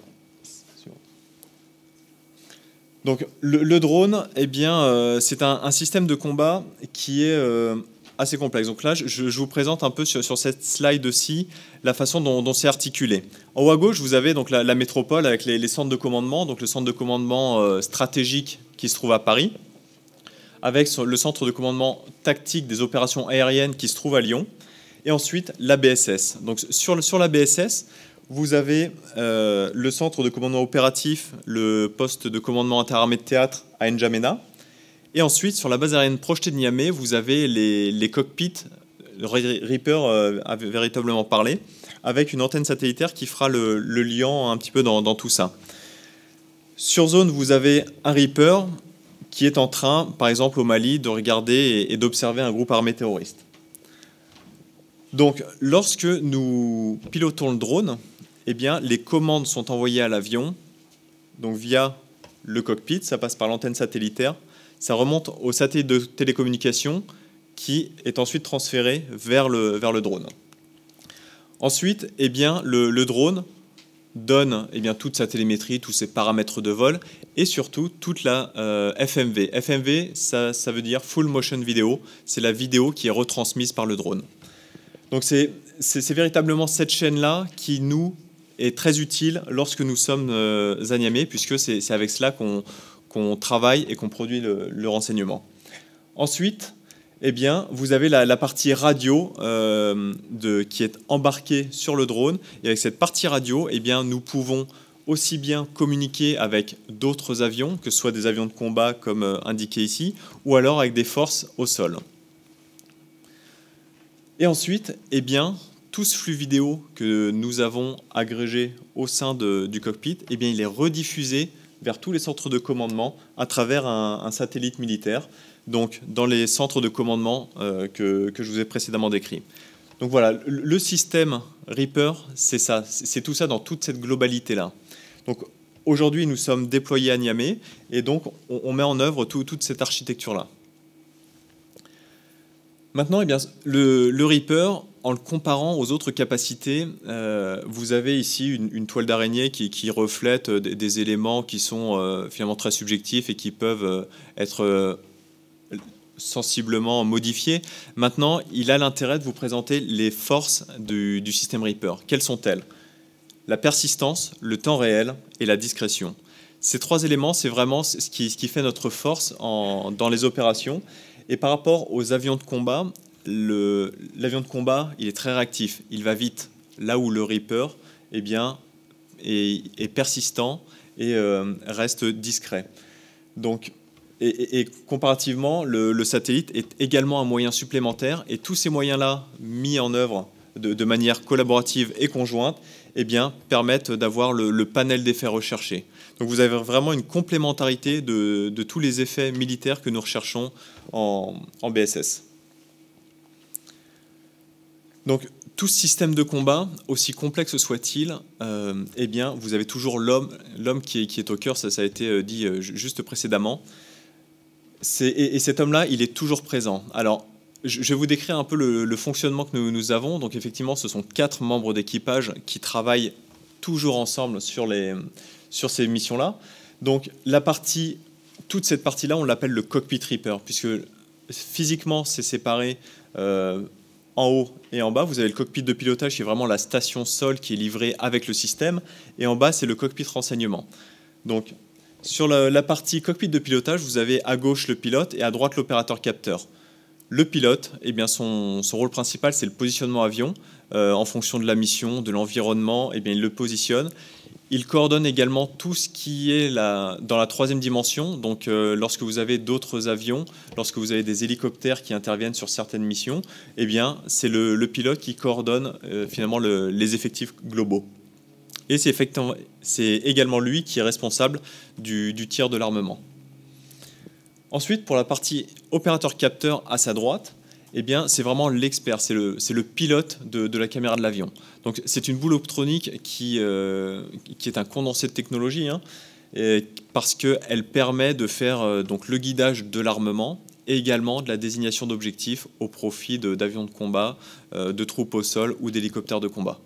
Donc le drone, eh bien, c'est un système de combat qui est assez complexe. Donc là, je vous présente un peu sur cette slide-ci la façon dont c'est articulé. En haut à gauche, vous avez donc la métropole avec les centres de commandement, donc le centre de commandement stratégique qui se trouve à Paris, avec le centre de commandement tactique des opérations aériennes qui se trouve à Lyon, et ensuite la BSS. Donc sur la BSS, vous avez le centre de commandement opératif, le poste de commandement interarmée de théâtre à N'Djamena. Et ensuite, sur la base aérienne projetée de Niamey, vous avez les cockpits, le Reaper a véritablement parlé, avec une antenne satellitaire qui fera le lien un petit peu dans tout ça. Sur zone, vous avez un Reaper qui est en train, par exemple au Mali, de regarder et d'observer un groupe armé terroriste. Donc, lorsque nous pilotons le drone, eh bien, les commandes sont envoyées à l'avion, donc via le cockpit, ça passe par l'antenne satellitaire, ça remonte au satellite de télécommunication qui est ensuite transféré vers le drone. Ensuite, eh bien, le drone donne eh bien, toute sa télémétrie, tous ses paramètres de vol et surtout toute la FMV. FMV, ça veut dire Full Motion Video, c'est la vidéo qui est retransmise par le drone. Donc c'est véritablement cette chaîne-là qui nous est très utile lorsque nous sommes à Niamey, puisque c'est avec cela qu'on travaille et qu'on produit le renseignement. Ensuite, eh bien, vous avez la partie radio qui est embarquée sur le drone. Et avec cette partie radio, eh bien, nous pouvons aussi bien communiquer avec d'autres avions, que ce soit des avions de combat comme indiqué ici, ou alors avec des forces au sol. Et ensuite, eh bien, tout ce flux vidéo que nous avons agrégé au sein du cockpit, eh bien, il est rediffusé vers tous les centres de commandement à travers un satellite militaire, donc dans les centres de commandement que je vous ai précédemment décrits. Donc voilà, le système Reaper, c'est ça, c'est tout ça dans toute cette globalité-là. Donc aujourd'hui, nous sommes déployés à Niamey et donc on met en œuvre toute cette architecture-là. Maintenant, eh bien, le Reaper, en le comparant aux autres capacités, vous avez ici une toile d'araignée qui reflète des éléments qui sont finalement très subjectifs et qui peuvent être sensiblement modifiés. Maintenant, il a l'intérêt de vous présenter les forces du système Reaper. Quelles sont-elles? La persistance, le temps réel et la discrétion. Ces trois éléments, c'est vraiment ce qui fait notre force dans les opérations. Et par rapport aux avions de combat, l'avion de combat, il est très réactif, il va vite. Là où le Reaper, eh bien, est persistant et reste discret. Donc, et comparativement, le satellite est également un moyen supplémentaire. Et tous ces moyens-là, mis en œuvre de manière collaborative et conjointe, eh bien, permettent d'avoir le panel d'effets recherchés. Donc vous avez vraiment une complémentarité de tous les effets militaires que nous recherchons en BSS. Donc tout système de combat, aussi complexe soit-il, eh bien, vous avez toujours l'homme qui est au cœur, ça a été dit juste précédemment. Et cet homme-là, il est toujours présent. Alors, je vais vous décrire un peu le fonctionnement que nous avons. Donc effectivement, ce sont 4 membres d'équipage qui travaillent toujours ensemble sur ces missions-là. Donc toute cette partie-là, on l'appelle le cockpit Reaper, puisque physiquement, c'est séparé en haut et en bas. Vous avez le cockpit de pilotage qui est vraiment la station sol qui est livrée avec le système. Et en bas, c'est le cockpit renseignement. Donc, sur la partie cockpit de pilotage, vous avez à gauche le pilote et à droite l'opérateur capteur. Le pilote, eh bien, son rôle principal, c'est le positionnement avion. En fonction de la mission, de l'environnement, eh bien, il le positionne. Il coordonne également tout ce qui est dans la 3e dimension. Donc, lorsque vous avez d'autres avions, lorsque vous avez des hélicoptères qui interviennent sur certaines missions, eh bien, c'est le pilote qui coordonne finalement les effectifs globaux. Et c'est également lui qui est responsable du tir de l'armement. Ensuite, pour la partie opérateur-capteur à sa droite, eh bien, c'est vraiment l'expert, c'est le pilote de la caméra de l'avion. Donc, c'est une boule optronique qui est un condensé de technologie, hein, parce qu'elle permet de faire donc, le guidage de l'armement et également de la désignation d'objectifs au profit d'avions de combat, de troupes au sol ou d'hélicoptères de combat.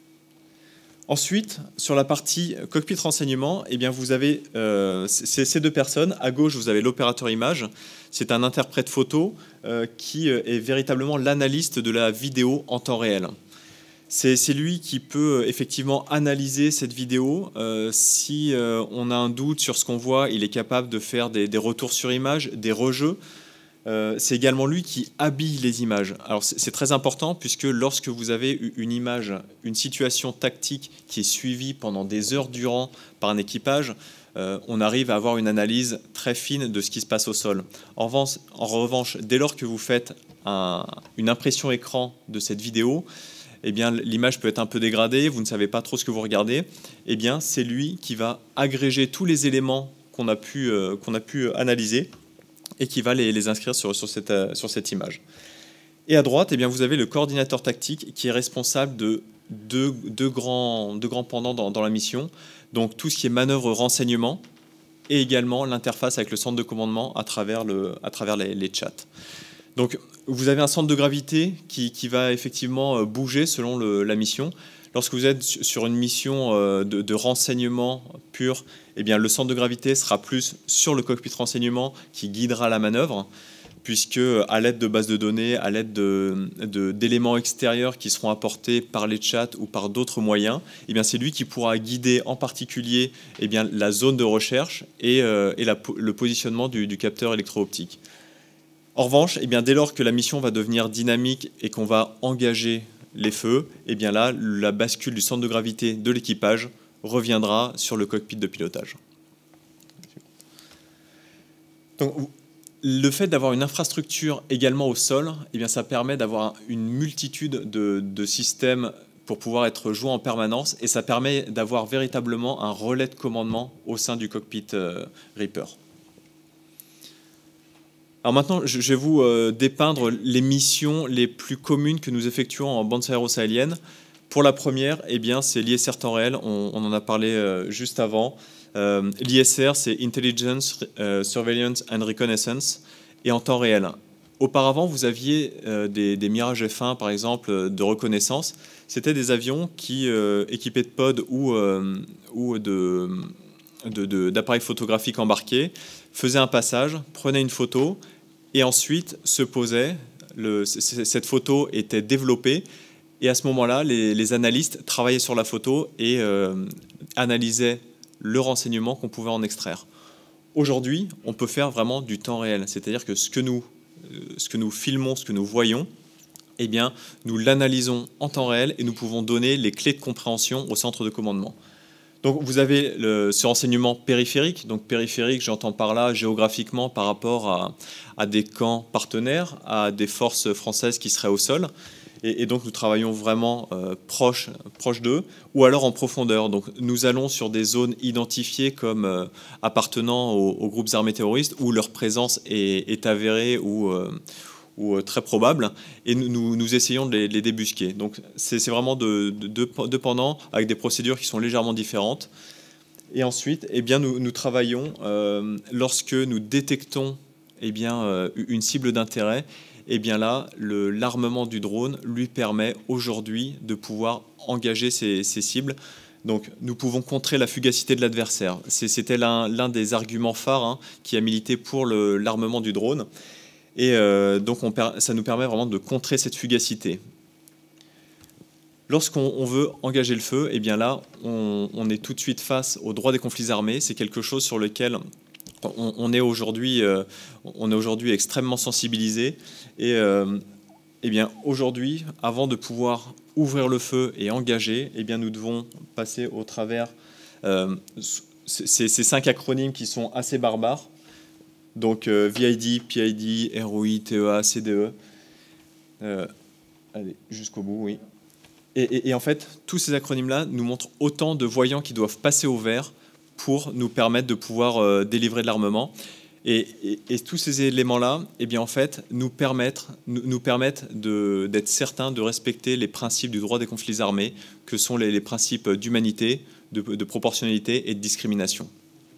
Ensuite, sur la partie cockpit renseignement, eh bien, vous avez ces 2 personnes. À gauche, vous avez l'opérateur image. C'est un interprète photo qui est véritablement l'analyste de la vidéo en temps réel. C'est lui qui peut effectivement analyser cette vidéo. Si on a un doute sur ce qu'on voit, il est capable de faire des retours sur image, des rejeux. C'est également lui qui habille les images. Alors c'est très important puisque lorsque vous avez une image, une situation tactique qui est suivie pendant des heures durant par un équipage, on arrive à avoir une analyse très fine de ce qui se passe au sol. En revanche, dès lors que vous faites une impression écran de cette vidéo, eh bien, l'image peut être un peu dégradée, vous ne savez pas trop ce que vous regardez, eh bien, c'est lui qui va agréger tous les éléments qu'on a pu analyser et qui va les inscrire sur cette image. Et à droite, eh bien, vous avez le coordinateur tactique qui est responsable de deux grands pendants dans la mission. Donc tout ce qui est manœuvre renseignement et également l'interface avec le centre de commandement à travers les chats. Donc vous avez un centre de gravité qui va effectivement bouger selon la mission. Lorsque vous êtes sur une mission de renseignement pur, eh bien, le centre de gravité sera plus sur le cockpit renseignement qui guidera la manœuvre, puisque à l'aide de bases de données, à l'aide d'éléments extérieurs qui seront apportés par les chats ou par d'autres moyens, eh bien, c'est lui qui pourra guider en particulier eh bien, la zone de recherche et le positionnement du capteur électro-optique. En revanche, eh bien, dès lors que la mission va devenir dynamique et qu'on va engager les feux, et bien là, la bascule du centre de gravité de l'équipage reviendra sur le cockpit de pilotage. Donc, le fait d'avoir une infrastructure également au sol, eh bien, ça permet d'avoir une multitude de systèmes pour pouvoir être joués en permanence, et ça permet d'avoir véritablement un relais de commandement au sein du cockpit Reaper. Alors maintenant, je vais vous dépeindre les missions les plus communes que nous effectuons en bande aéro-sahélienne. Pour la première, eh bien, c'est l'ISR temps réel, on en a parlé juste avant. L'ISR, c'est Intelligence, Surveillance and Reconnaissance, et en temps réel. Auparavant, vous aviez des Mirage F1, par exemple, de reconnaissance. C'était des avions qui, équipés de pods ou d'appareils photographiques embarqués, faisaient un passage, prenaient une photo, et ensuite se posaient. Cette photo était développée, et à ce moment-là, les analystes travaillaient sur la photo et analysaient le renseignement qu'on pouvait en extraire. Aujourd'hui, on peut faire vraiment du temps réel, c'est-à-dire que ce que nous filmons, ce que nous voyons, eh bien, nous l'analysons en temps réel et nous pouvons donner les clés de compréhension au centre de commandement. Donc vous avez ce renseignement périphérique. Donc périphérique, j'entends par là géographiquement par rapport à des camps partenaires, à des forces françaises qui seraient au sol. Et donc nous travaillons vraiment proche d'eux, ou alors en profondeur. Donc nous allons sur des zones identifiées comme appartenant aux groupes armés terroristes, où leur présence est avérée ou très probable, et nous essayons de les débusquer. Donc c'est vraiment deux pendants avec des procédures qui sont légèrement différentes. Et ensuite, eh bien, nous travaillons lorsque nous détectons eh bien, une cible d'intérêt, et bien là, l'armement du drone lui permet aujourd'hui de pouvoir engager ses cibles. Donc nous pouvons contrer la fugacité de l'adversaire. C'était l'un des arguments phares qui a milité pour l'armement du drone. Et donc ça nous permet vraiment de contrer cette fugacité. Lorsqu'on veut engager le feu, et bien là, on est tout de suite face au droit des conflits armés. C'est quelque chose sur lequel on est aujourd'hui extrêmement sensibilisé. Et bien aujourd'hui, avant de pouvoir ouvrir le feu et engager, et bien nous devons passer au travers ces 5 acronymes qui sont assez barbares. Donc VID, PID, ROI, TEA, CDE. Allez, jusqu'au bout, oui. Et en fait, tous ces acronymes-là nous montrent autant de voyants qui doivent passer au vert pour nous permettre de pouvoir délivrer de l'armement. Et tous ces éléments-là, eh bien, en fait, nous permettent d'être certains de respecter les principes du droit des conflits armés, que sont les principes d'humanité, de proportionnalité et de discrimination.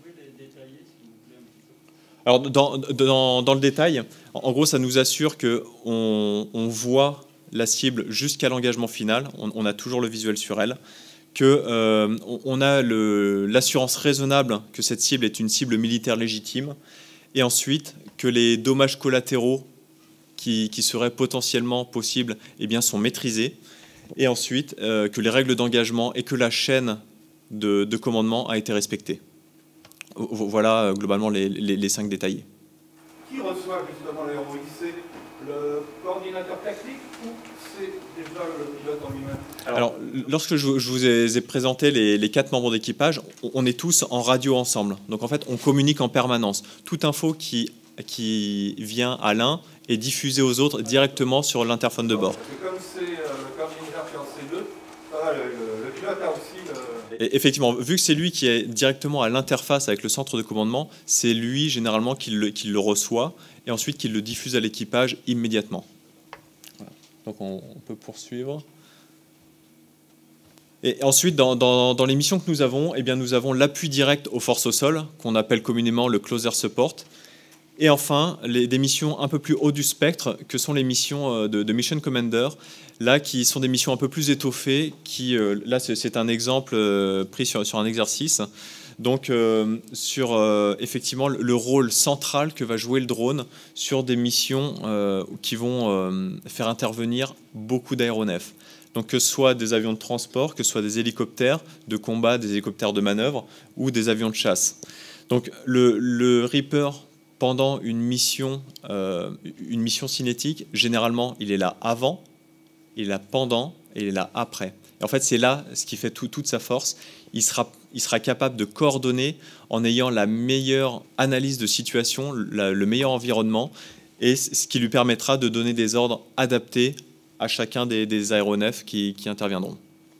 Alors, dans le détail, en gros, ça nous assure qu'on voit la cible jusqu'à l'engagement final, on a toujours le visuel sur elle, qu'on a l'assurance raisonnable que cette cible est une cible militaire légitime, et ensuite que les dommages collatéraux qui seraient potentiellement possibles eh bien, sont maîtrisés, et ensuite que les règles d'engagement et que la chaîne de commandement a été respectée. Voilà globalement les 5 détaillés. Qui reçoit justement les ROI? C'est le coordinateur tactique ou c'est déjà le pilote en lui-même? Alors, lorsque je vous ai présenté les 4 membres d'équipage, on est tous en radio ensemble. Donc en fait, on communique en permanence. Toute info qui vient à l'un est diffusée aux autres directement sur l'interphone de bord. Et comme c'est le coordinateur qui est en C2, le pilote a aussi... Et effectivement, vu que c'est lui qui est directement à l'interface avec le centre de commandement, c'est lui généralement qui le reçoit et ensuite qui le diffuse à l'équipage immédiatement. Voilà. Donc on peut poursuivre. Et ensuite, dans les missions que nous avons, eh bien, nous avons l'appui direct aux forces au sol, qu'on appelle communément le Close Air Support. Et enfin, des missions un peu plus haut du spectre, que sont les missions de Mission Commander, là, qui sont des missions un peu plus étoffées, là, c'est un exemple pris sur un exercice. Donc, sur effectivement le rôle central que va jouer le drone sur des missions qui vont faire intervenir beaucoup d'aéronefs. Donc, que ce soit des avions de transport, que ce soit des hélicoptères de combat, des hélicoptères de manœuvre ou des avions de chasse. Donc, le Reaper, pendant une mission cinétique, généralement, il est là avant, il est là pendant et il est là après. Et en fait, c'est là ce qui fait toute sa force. Il sera capable de coordonner en ayant la meilleure analyse de situation, le meilleur environnement, et ce qui lui permettra de donner des ordres adaptés à chacun des aéronefs qui interviendront.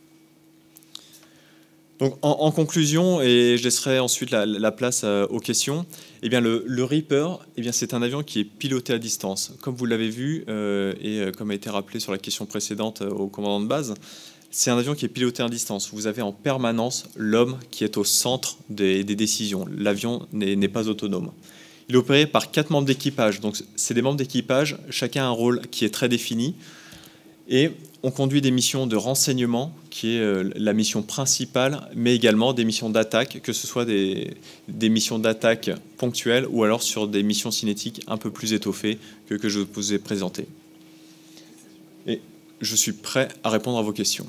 Donc, en conclusion, et je laisserai ensuite la place aux questions, eh bien, le Reaper, eh bien, c'est un avion qui est piloté à distance. Comme vous l'avez vu, et comme a été rappelé sur la question précédente au commandant de base, c'est un avion qui est piloté à distance. Vous avez en permanence l'homme qui est au centre des décisions. L'avion n'est pas autonome. Il est opéré par 4 membres d'équipage. Donc, c'est des membres d'équipage, chacun a un rôle qui est très défini. Et on conduit des missions de renseignement, qui est la mission principale, mais également des missions d'attaque, que ce soit des missions d'attaque ponctuelles ou alors sur des missions cinétiques un peu plus étoffées que je vous ai présentées. Et je suis prêt à répondre à vos questions.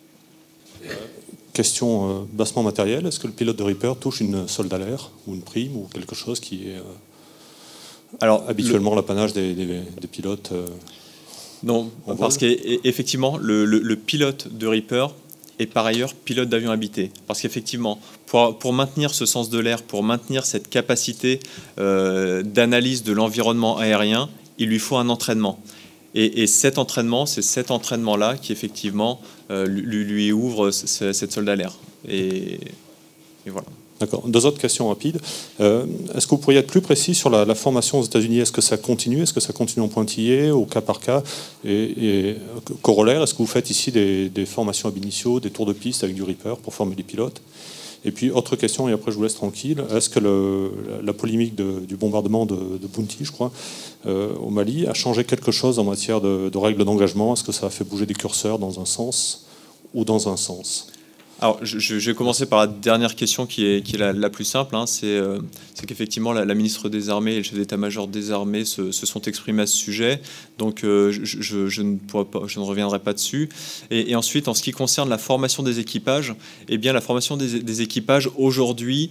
Question bassement matérielle. Est-ce que le pilote de Reaper touche une solde à l'air ou une prime ou quelque chose qui est habituellement l'apanage des pilotes Non, parce qu'effectivement, le pilote de Reaper est par ailleurs pilote d'avion habité. Parce qu'effectivement, pour maintenir ce sens de l'air, pour maintenir cette capacité d'analyse de l'environnement aérien, il lui faut un entraînement. Et cet entraînement, c'est cet entraînement-là qui, effectivement, lui ouvre cette solde à l'air. Et voilà. D'accord. 2 autres questions rapides. Est-ce que vous pourriez être plus précis sur la formation aux États-Unis? Est-ce que ça continue? Est-ce que ça continue en pointillé, au cas par cas? Et corollaire, est-ce que vous faites ici des formations ab initio, des tours de piste avec du Reaper pour former des pilotes? Et puis, autre question, et après je vous laisse tranquille, est-ce que la polémique du bombardement de Bounty, je crois, au Mali, a changé quelque chose en matière de règles d'engagement? Est-ce que ça a fait bouger des curseurs dans un sens ou dans un sens? Alors, je vais commencer par la dernière question qui est la plus simple. Hein. C'est qu'effectivement, la ministre des Armées et le chef d'état-major des armées se sont exprimés à ce sujet. Donc, je ne reviendrai pas dessus. Et ensuite, en ce qui concerne la formation des équipages, eh bien, la formation des équipages, aujourd'hui,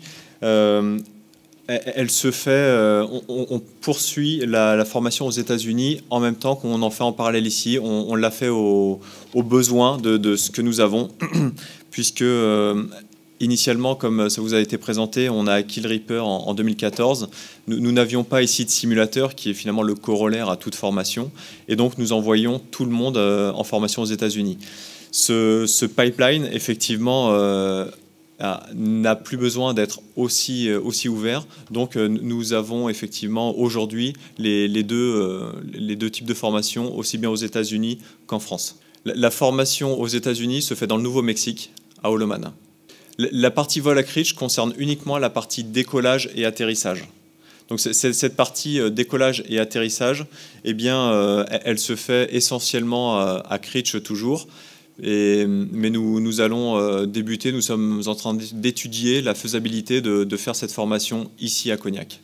elle se fait, on poursuit la formation aux États-Unis en même temps qu'on en fait en parallèle ici. On l'a fait aux besoins de ce que nous avons, puisque initialement, comme ça vous a été présenté, on a acquis le Reaper en 2014. Nous n'avions pas ici de simulateur, qui est finalement le corollaire à toute formation, et donc nous envoyons tout le monde en formation aux États-Unis. Ce pipeline, effectivement, n'a plus besoin d'être aussi ouvert. Donc nous avons effectivement aujourd'hui les deux types de formation, aussi bien aux États-Unis qu'en France. La formation aux États-Unis se fait dans le Nouveau-Mexique, à Holloman. La partie vol à Creech concerne uniquement la partie décollage et atterrissage. Donc cette partie décollage et atterrissage, eh bien, elle se fait essentiellement à Creech toujours. Mais nous allons débuter, nous sommes en train d'étudier la faisabilité de faire cette formation ici à Cognac.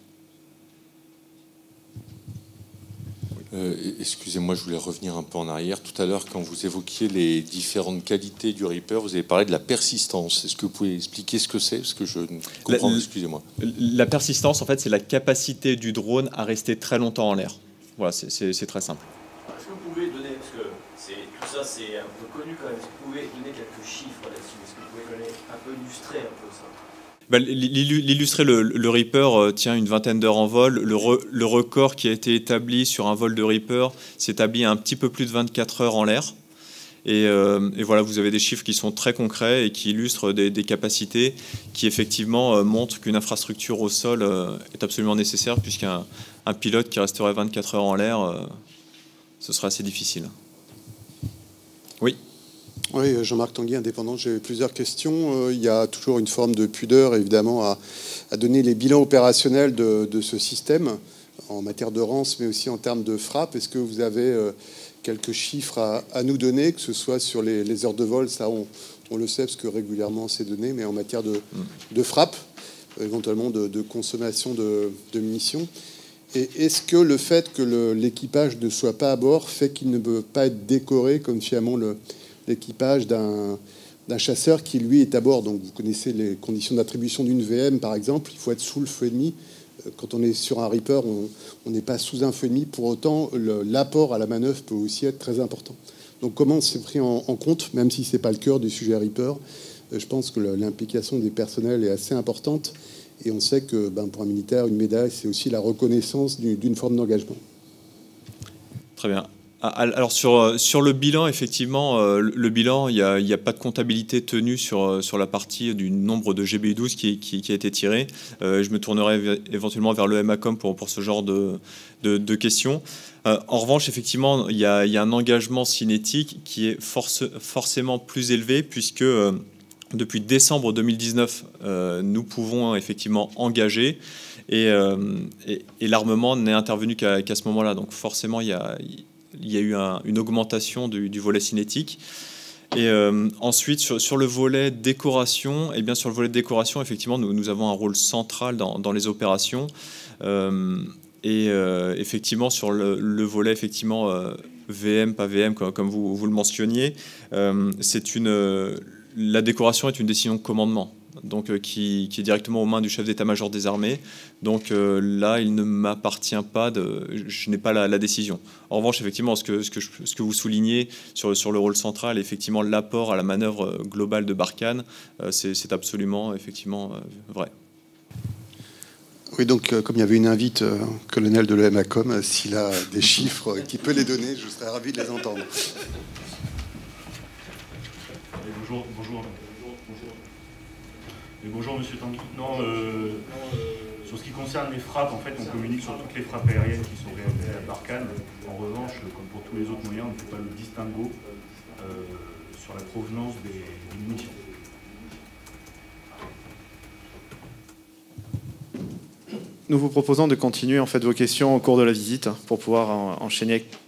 Excusez-moi, je voulais revenir un peu en arrière. Tout à l'heure, quand vous évoquiez les différentes qualités du Reaper, vous avez parlé de la persistance. Est-ce que vous pouvez expliquer ce que c'est? Parce que je ne comprends pas, excusez-moi. La persistance, en fait, c'est la capacité du drone à rester très longtemps en l'air. Voilà, c'est très simple. Est-ce que vous pouvez donner, parce que tout ça c'est un peu connu quand même, est-ce que vous pouvez donner quelques chiffres là-dessus? Est-ce que vous pouvez un peu illustrer un peu ça? L'illustrer, le Reaper tient une vingtaine d'heures en vol. Le record qui a été établi sur un vol de Reaper s'établit à un petit peu plus de 24 heures en l'air. Et voilà, vous avez des chiffres qui sont très concrets et qui illustrent des capacités qui effectivement montrent qu'une infrastructure au sol est absolument nécessaire, puisqu'un pilote qui resterait 24 heures en l'air, ce serait assez difficile. Oui. Oui, Jean-Marc Tanguy, indépendant. J'ai plusieurs questions. Il y a toujours une forme de pudeur, évidemment, à donner les bilans opérationnels de ce système en matière de rance, mais aussi en termes de frappe. Est-ce que vous avez quelques chiffres à nous donner, que ce soit sur les heures de vol, ça on le sait parce que régulièrement c'est donné, mais en matière de frappe, éventuellement de consommation de munitions? Et est-ce que le fait que l'équipage ne soit pas à bord fait qu'il ne peut pas être décoré comme finalement l'équipage d'un chasseur qui, lui, est à bord? Donc, vous connaissez les conditions d'attribution d'une VM, par exemple. Il faut être sous le feu ennemi. Quand on est sur un Reaper, on n'est pas sous un feu ennemi. Pour autant, l'apport à la manœuvre peut aussi être très important. Donc, comment c'est pris en compte, même si ce n'est pas le cœur du sujet Reaper? Je pense que l'implication des personnels est assez importante. Et on sait que pour un militaire, une médaille, c'est aussi la reconnaissance d'une forme d'engagement. Très bien. Alors sur le bilan, effectivement, le bilan, il n'y a pas de comptabilité tenue sur la partie du nombre de GBU-12 qui a été tiré. Je me tournerai éventuellement vers le MACOM pour ce genre de questions. En revanche, effectivement, il y a un engagement cinétique qui est forcément plus élevé, puisque depuis décembre 2019, nous pouvons effectivement engager, et l'armement n'est intervenu qu'à ce moment-là. Donc forcément, il y a eu une augmentation du volet cinétique. Et ensuite, sur le volet décoration, eh bien, sur le volet décoration, effectivement, nous avons un rôle central dans les opérations. Effectivement, sur le volet effectivement, VM, pas VM, comme vous le mentionniez, la décoration est une décision de commandement, donc qui est directement aux mains du chef d'état-major des armées. Donc là, il ne m'appartient pas, je n'ai pas la décision. En revanche, effectivement, ce que vous soulignez sur le rôle central, effectivement, l'apport à la manœuvre globale de Barkhane, c'est absolument, effectivement, vrai. Oui, donc comme il y avait une invite, colonel de l'EMACOM, s'il a des chiffres qui peut les donner, je serais ravi de les entendre. Bonjour Monsieur Tanguy. Non, sur ce qui concerne les frappes, en fait, on communique sur toutes les frappes aériennes qui sont réalisées à Barkhane. En revanche, comme pour tous les autres moyens, on ne fait pas le distinguo sur la provenance des munitions. nous vous proposons de continuer en fait vos questions au cours de la visite pour pouvoir enchaîner